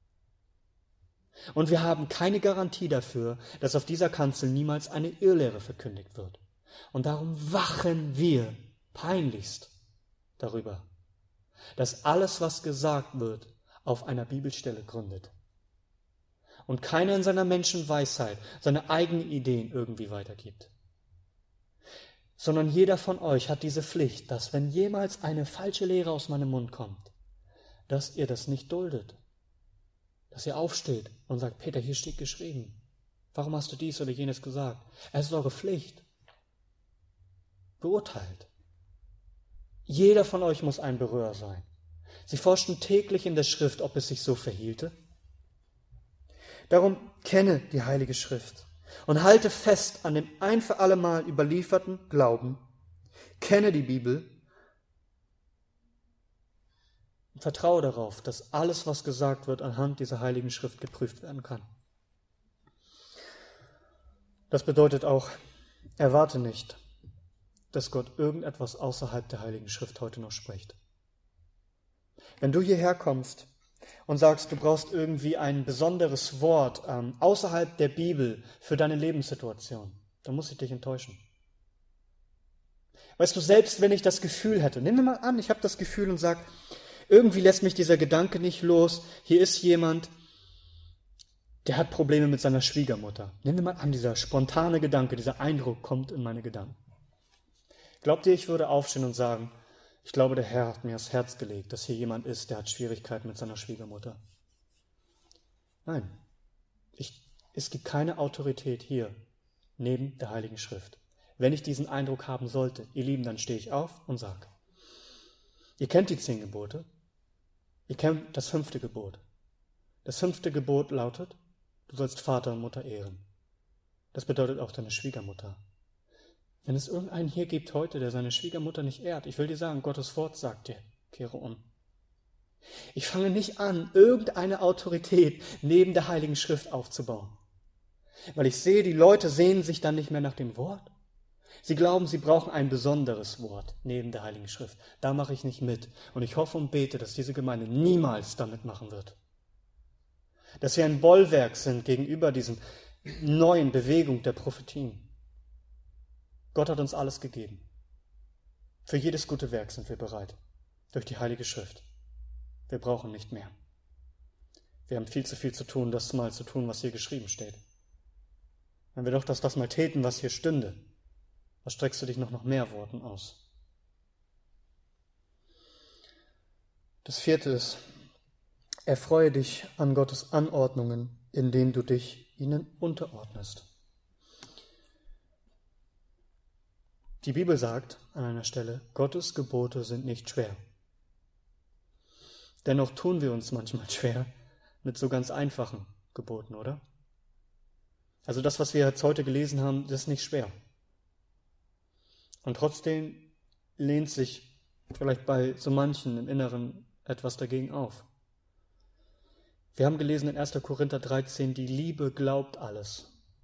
Und wir haben keine Garantie dafür, dass auf dieser Kanzel niemals eine Irrlehre verkündigt wird. Und darum wachen wir peinlichst darüber, dass alles, was gesagt wird, auf einer Bibelstelle gründet. Und keiner in seiner Menschenweisheit seine eigenen Ideen irgendwie weitergibt. Sondern jeder von euch hat diese Pflicht, dass wenn jemals eine falsche Lehre aus meinem Mund kommt, dass ihr das nicht duldet. Dass ihr aufsteht und sagt, Peter, hier steht geschrieben. Warum hast du dies oder jenes gesagt? Es ist eure Pflicht. Beurteilt. Jeder von euch muss ein Berührer sein. Sie forschten täglich in der Schrift, ob es sich so verhielte. Darum kenne die Heilige Schrift und halte fest an dem ein für allemal überlieferten Glauben. Kenne die Bibel und vertraue darauf, dass alles, was gesagt wird, anhand dieser Heiligen Schrift geprüft werden kann. Das bedeutet auch, erwarte nicht, dass Gott irgendetwas außerhalb der Heiligen Schrift heute noch spricht. Wenn du hierher kommst und sagst, du brauchst irgendwie ein besonderes Wort ähm, außerhalb der Bibel für deine Lebenssituation, dann muss ich dich enttäuschen. Weißt du, selbst wenn ich das Gefühl hätte, nimm mir mal an, ich habe das Gefühl und sage, irgendwie lässt mich dieser Gedanke nicht los, hier ist jemand, der hat Probleme mit seiner Schwiegermutter. Nimm mir mal an, dieser spontane Gedanke, dieser Eindruck kommt in meine Gedanken. Glaubt ihr, ich würde aufstehen und sagen, ich glaube, der Herr hat mir aufs Herz gelegt, dass hier jemand ist, der hat Schwierigkeiten mit seiner Schwiegermutter. Nein, ich, es gibt keine Autorität hier neben der Heiligen Schrift. Wenn ich diesen Eindruck haben sollte, ihr Lieben, dann stehe ich auf und sage, ihr kennt die zehn Gebote, ihr kennt das fünfte Gebot. Das fünfte Gebot lautet, du sollst Vater und Mutter ehren. Das bedeutet auch deine Schwiegermutter. Wenn es irgendeinen hier gibt heute, der seine Schwiegermutter nicht ehrt, ich will dir sagen, Gottes Wort sagt dir, kehre um. Ich fange nicht an, irgendeine Autorität neben der Heiligen Schrift aufzubauen. Weil ich sehe, die Leute sehnen sich dann nicht mehr nach dem Wort. Sie glauben, sie brauchen ein besonderes Wort neben der Heiligen Schrift. Da mache ich nicht mit. Und ich hoffe und bete, dass diese Gemeinde niemals damit machen wird. Dass wir ein Bollwerk sind gegenüber diesen neuen Bewegung der Prophetien. Gott hat uns alles gegeben. Für jedes gute Werk sind wir bereit. Durch die Heilige Schrift. Wir brauchen nicht mehr. Wir haben viel zu viel zu tun, das mal zu tun, was hier geschrieben steht. Wenn wir doch das, das mal täten, was hier stünde, was streckst du dich noch nach mehr Worten aus? Das vierte ist, erfreue dich an Gottes Anordnungen, indem du dich ihnen unterordnest. Die Bibel sagt an einer Stelle, Gottes Gebote sind nicht schwer. Dennoch tun wir uns manchmal schwer mit so ganz einfachen Geboten, oder? Also das, was wir jetzt heute gelesen haben, das ist nicht schwer. Und trotzdem lehnt sich vielleicht bei so manchen im Inneren etwas dagegen auf. Wir haben gelesen in erster Korinther dreizehn, die Liebe glaubt alles.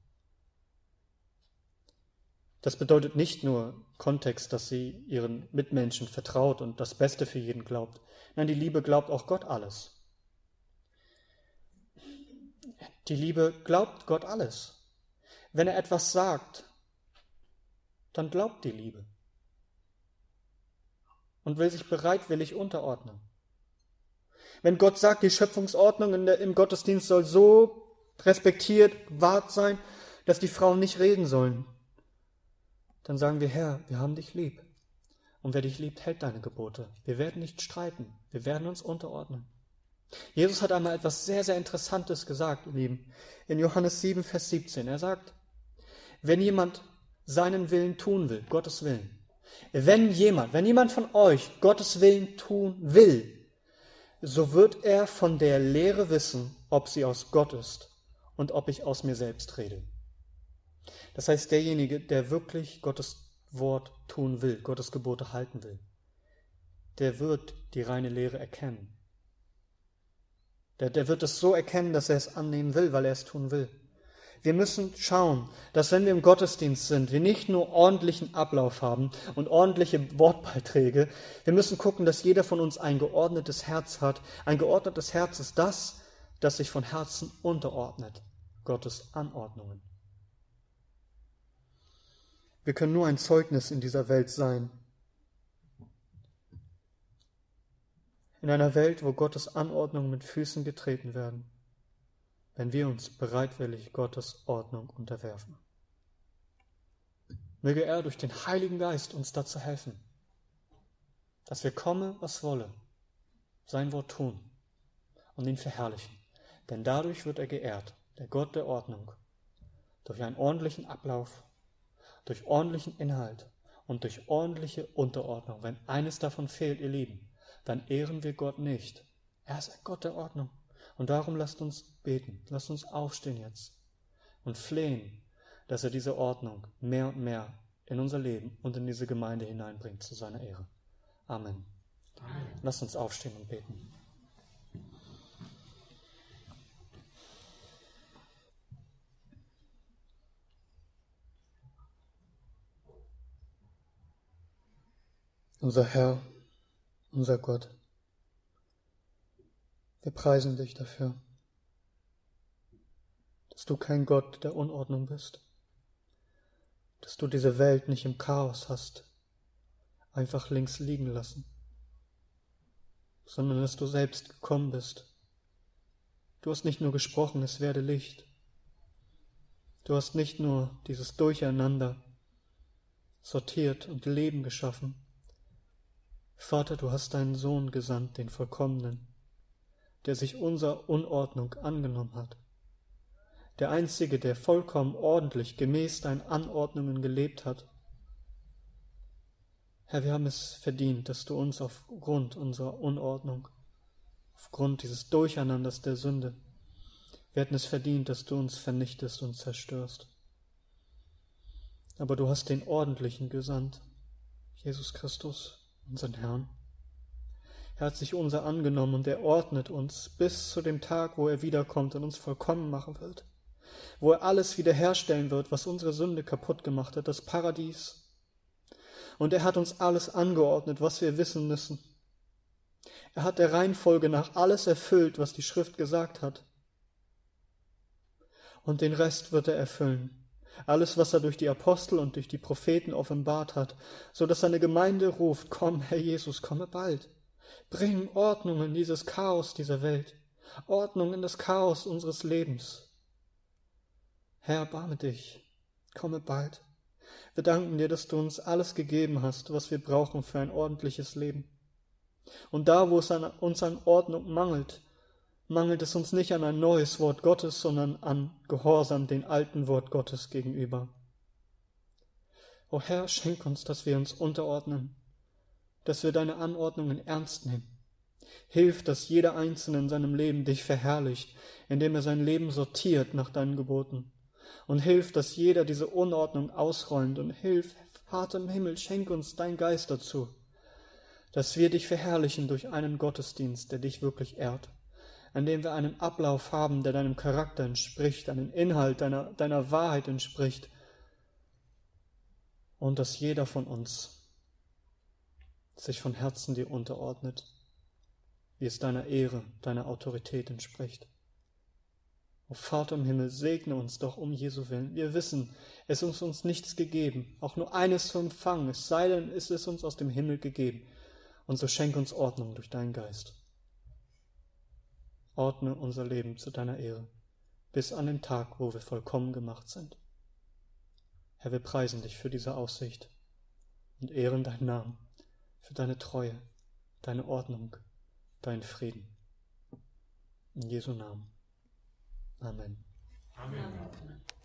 Das bedeutet nicht nur Kontext, dass sie ihren Mitmenschen vertraut und das Beste für jeden glaubt. Nein, die Liebe glaubt auch Gott alles. Die Liebe glaubt Gott alles. Wenn er etwas sagt, dann glaubt die Liebe und will sich bereitwillig unterordnen. Wenn Gott sagt, die Schöpfungsordnung in der, im Gottesdienst soll so respektiert, wahrt sein, dass die Frauen nicht reden sollen, dann sagen wir, Herr, wir haben dich lieb. Und wer dich liebt, hält deine Gebote. Wir werden nicht streiten. Wir werden uns unterordnen. Jesus hat einmal etwas sehr, sehr Interessantes gesagt, ihr Lieben. In Johannes sieben, Vers siebzehn. Er sagt, wenn jemand seinen Willen tun will, Gottes Willen, wenn jemand, wenn jemand von euch Gottes Willen tun will, so wird er von der Lehre wissen, ob sie aus Gott ist und ob ich aus mir selbst rede. Das heißt, derjenige, der wirklich Gottes Wort tun will, Gottes Gebote halten will, der wird die reine Lehre erkennen. Der, der wird es so erkennen, dass er es annehmen will, weil er es tun will. Wir müssen schauen, dass wenn wir im Gottesdienst sind, wir nicht nur ordentlichen Ablauf haben und ordentliche Wortbeiträge. Wir müssen gucken, dass jeder von uns ein geordnetes Herz hat. Ein geordnetes Herz ist das, das sich von Herzen unterordnet, Gottes Anordnungen. Wir können nur ein Zeugnis in dieser Welt sein. In einer Welt, wo Gottes Anordnungen mit Füßen getreten werden, wenn wir uns bereitwillig Gottes Ordnung unterwerfen. Möge er durch den Heiligen Geist uns dazu helfen, dass wir komme, was wolle, sein Wort tun und ihn verherrlichen. Denn dadurch wird er geehrt, der Gott der Ordnung, durch einen ordentlichen Ablauf, durch ordentlichen Inhalt und durch ordentliche Unterordnung. Wenn eines davon fehlt, ihr Lieben, dann ehren wir Gott nicht. Er ist ein Gott der Ordnung. Und darum lasst uns beten, lasst uns aufstehen jetzt und flehen, dass er diese Ordnung mehr und mehr in unser Leben und in diese Gemeinde hineinbringt zu seiner Ehre. Amen. Amen. Lasst uns aufstehen und beten. Unser Herr, unser Gott, wir preisen dich dafür, dass du kein Gott der Unordnung bist, dass du diese Welt nicht im Chaos hast, einfach links liegen lassen, sondern dass du selbst gekommen bist. Du hast nicht nur gesprochen, es werde Licht. Du hast nicht nur dieses Durcheinander sortiert und Leben geschaffen. Vater, du hast deinen Sohn gesandt, den Vollkommenen, der sich unserer Unordnung angenommen hat. Der Einzige, der vollkommen ordentlich gemäß deinen Anordnungen gelebt hat. Herr, wir haben es verdient, dass du uns aufgrund unserer Unordnung, aufgrund dieses Durcheinanders der Sünde, wir hätten es verdient, dass du uns vernichtest und zerstörst. Aber du hast den Ordentlichen gesandt, Jesus Christus, unseren Herrn. Er hat sich unser angenommen und er ordnet uns bis zu dem Tag, wo er wiederkommt und uns vollkommen machen wird, wo er alles wiederherstellen wird, was unsere Sünde kaputt gemacht hat, das Paradies. Und er hat uns alles angeordnet, was wir wissen müssen. Er hat der Reihenfolge nach alles erfüllt, was die Schrift gesagt hat. Und den Rest wird er erfüllen. Alles, was er durch die Apostel und durch die Propheten offenbart hat, so dass seine Gemeinde ruft, komm, Herr Jesus, komme bald. Bring Ordnung in dieses Chaos dieser Welt, Ordnung in das Chaos unseres Lebens. Herr, erbarme dich, komme bald. Wir danken dir, dass du uns alles gegeben hast, was wir brauchen für ein ordentliches Leben. Und da, wo es an uns an Ordnung mangelt, mangelt es uns nicht an ein neues Wort Gottes, sondern an Gehorsam dem alten Wort Gottes gegenüber. O Herr, schenk uns, dass wir uns unterordnen, dass wir deine Anordnungen ernst nehmen. Hilf, dass jeder Einzelne in seinem Leben dich verherrlicht, indem er sein Leben sortiert nach deinen Geboten. Und hilf, dass jeder diese Unordnung ausräumt. Und hilf, Vater im Himmel, schenk uns dein Geist dazu, dass wir dich verherrlichen durch einen Gottesdienst, der dich wirklich ehrt, an dem wir einen Ablauf haben, der deinem Charakter entspricht, einen Inhalt deiner, deiner Wahrheit entspricht. Und dass jeder von uns sich von Herzen dir unterordnet, wie es deiner Ehre, deiner Autorität entspricht. O Vater im Himmel, segne uns doch um Jesu Willen. Wir wissen, es ist uns nichts gegeben, auch nur eines zu empfangen, es sei denn, es ist uns aus dem Himmel gegeben. Und so schenk uns Ordnung durch deinen Geist. Ordne unser Leben zu deiner Ehre, bis an den Tag, wo wir vollkommen gemacht sind. Herr, wir preisen dich für diese Aussicht und ehren deinen Namen, für deine Treue, deine Ordnung, deinen Frieden. In Jesu Namen. Amen. Amen.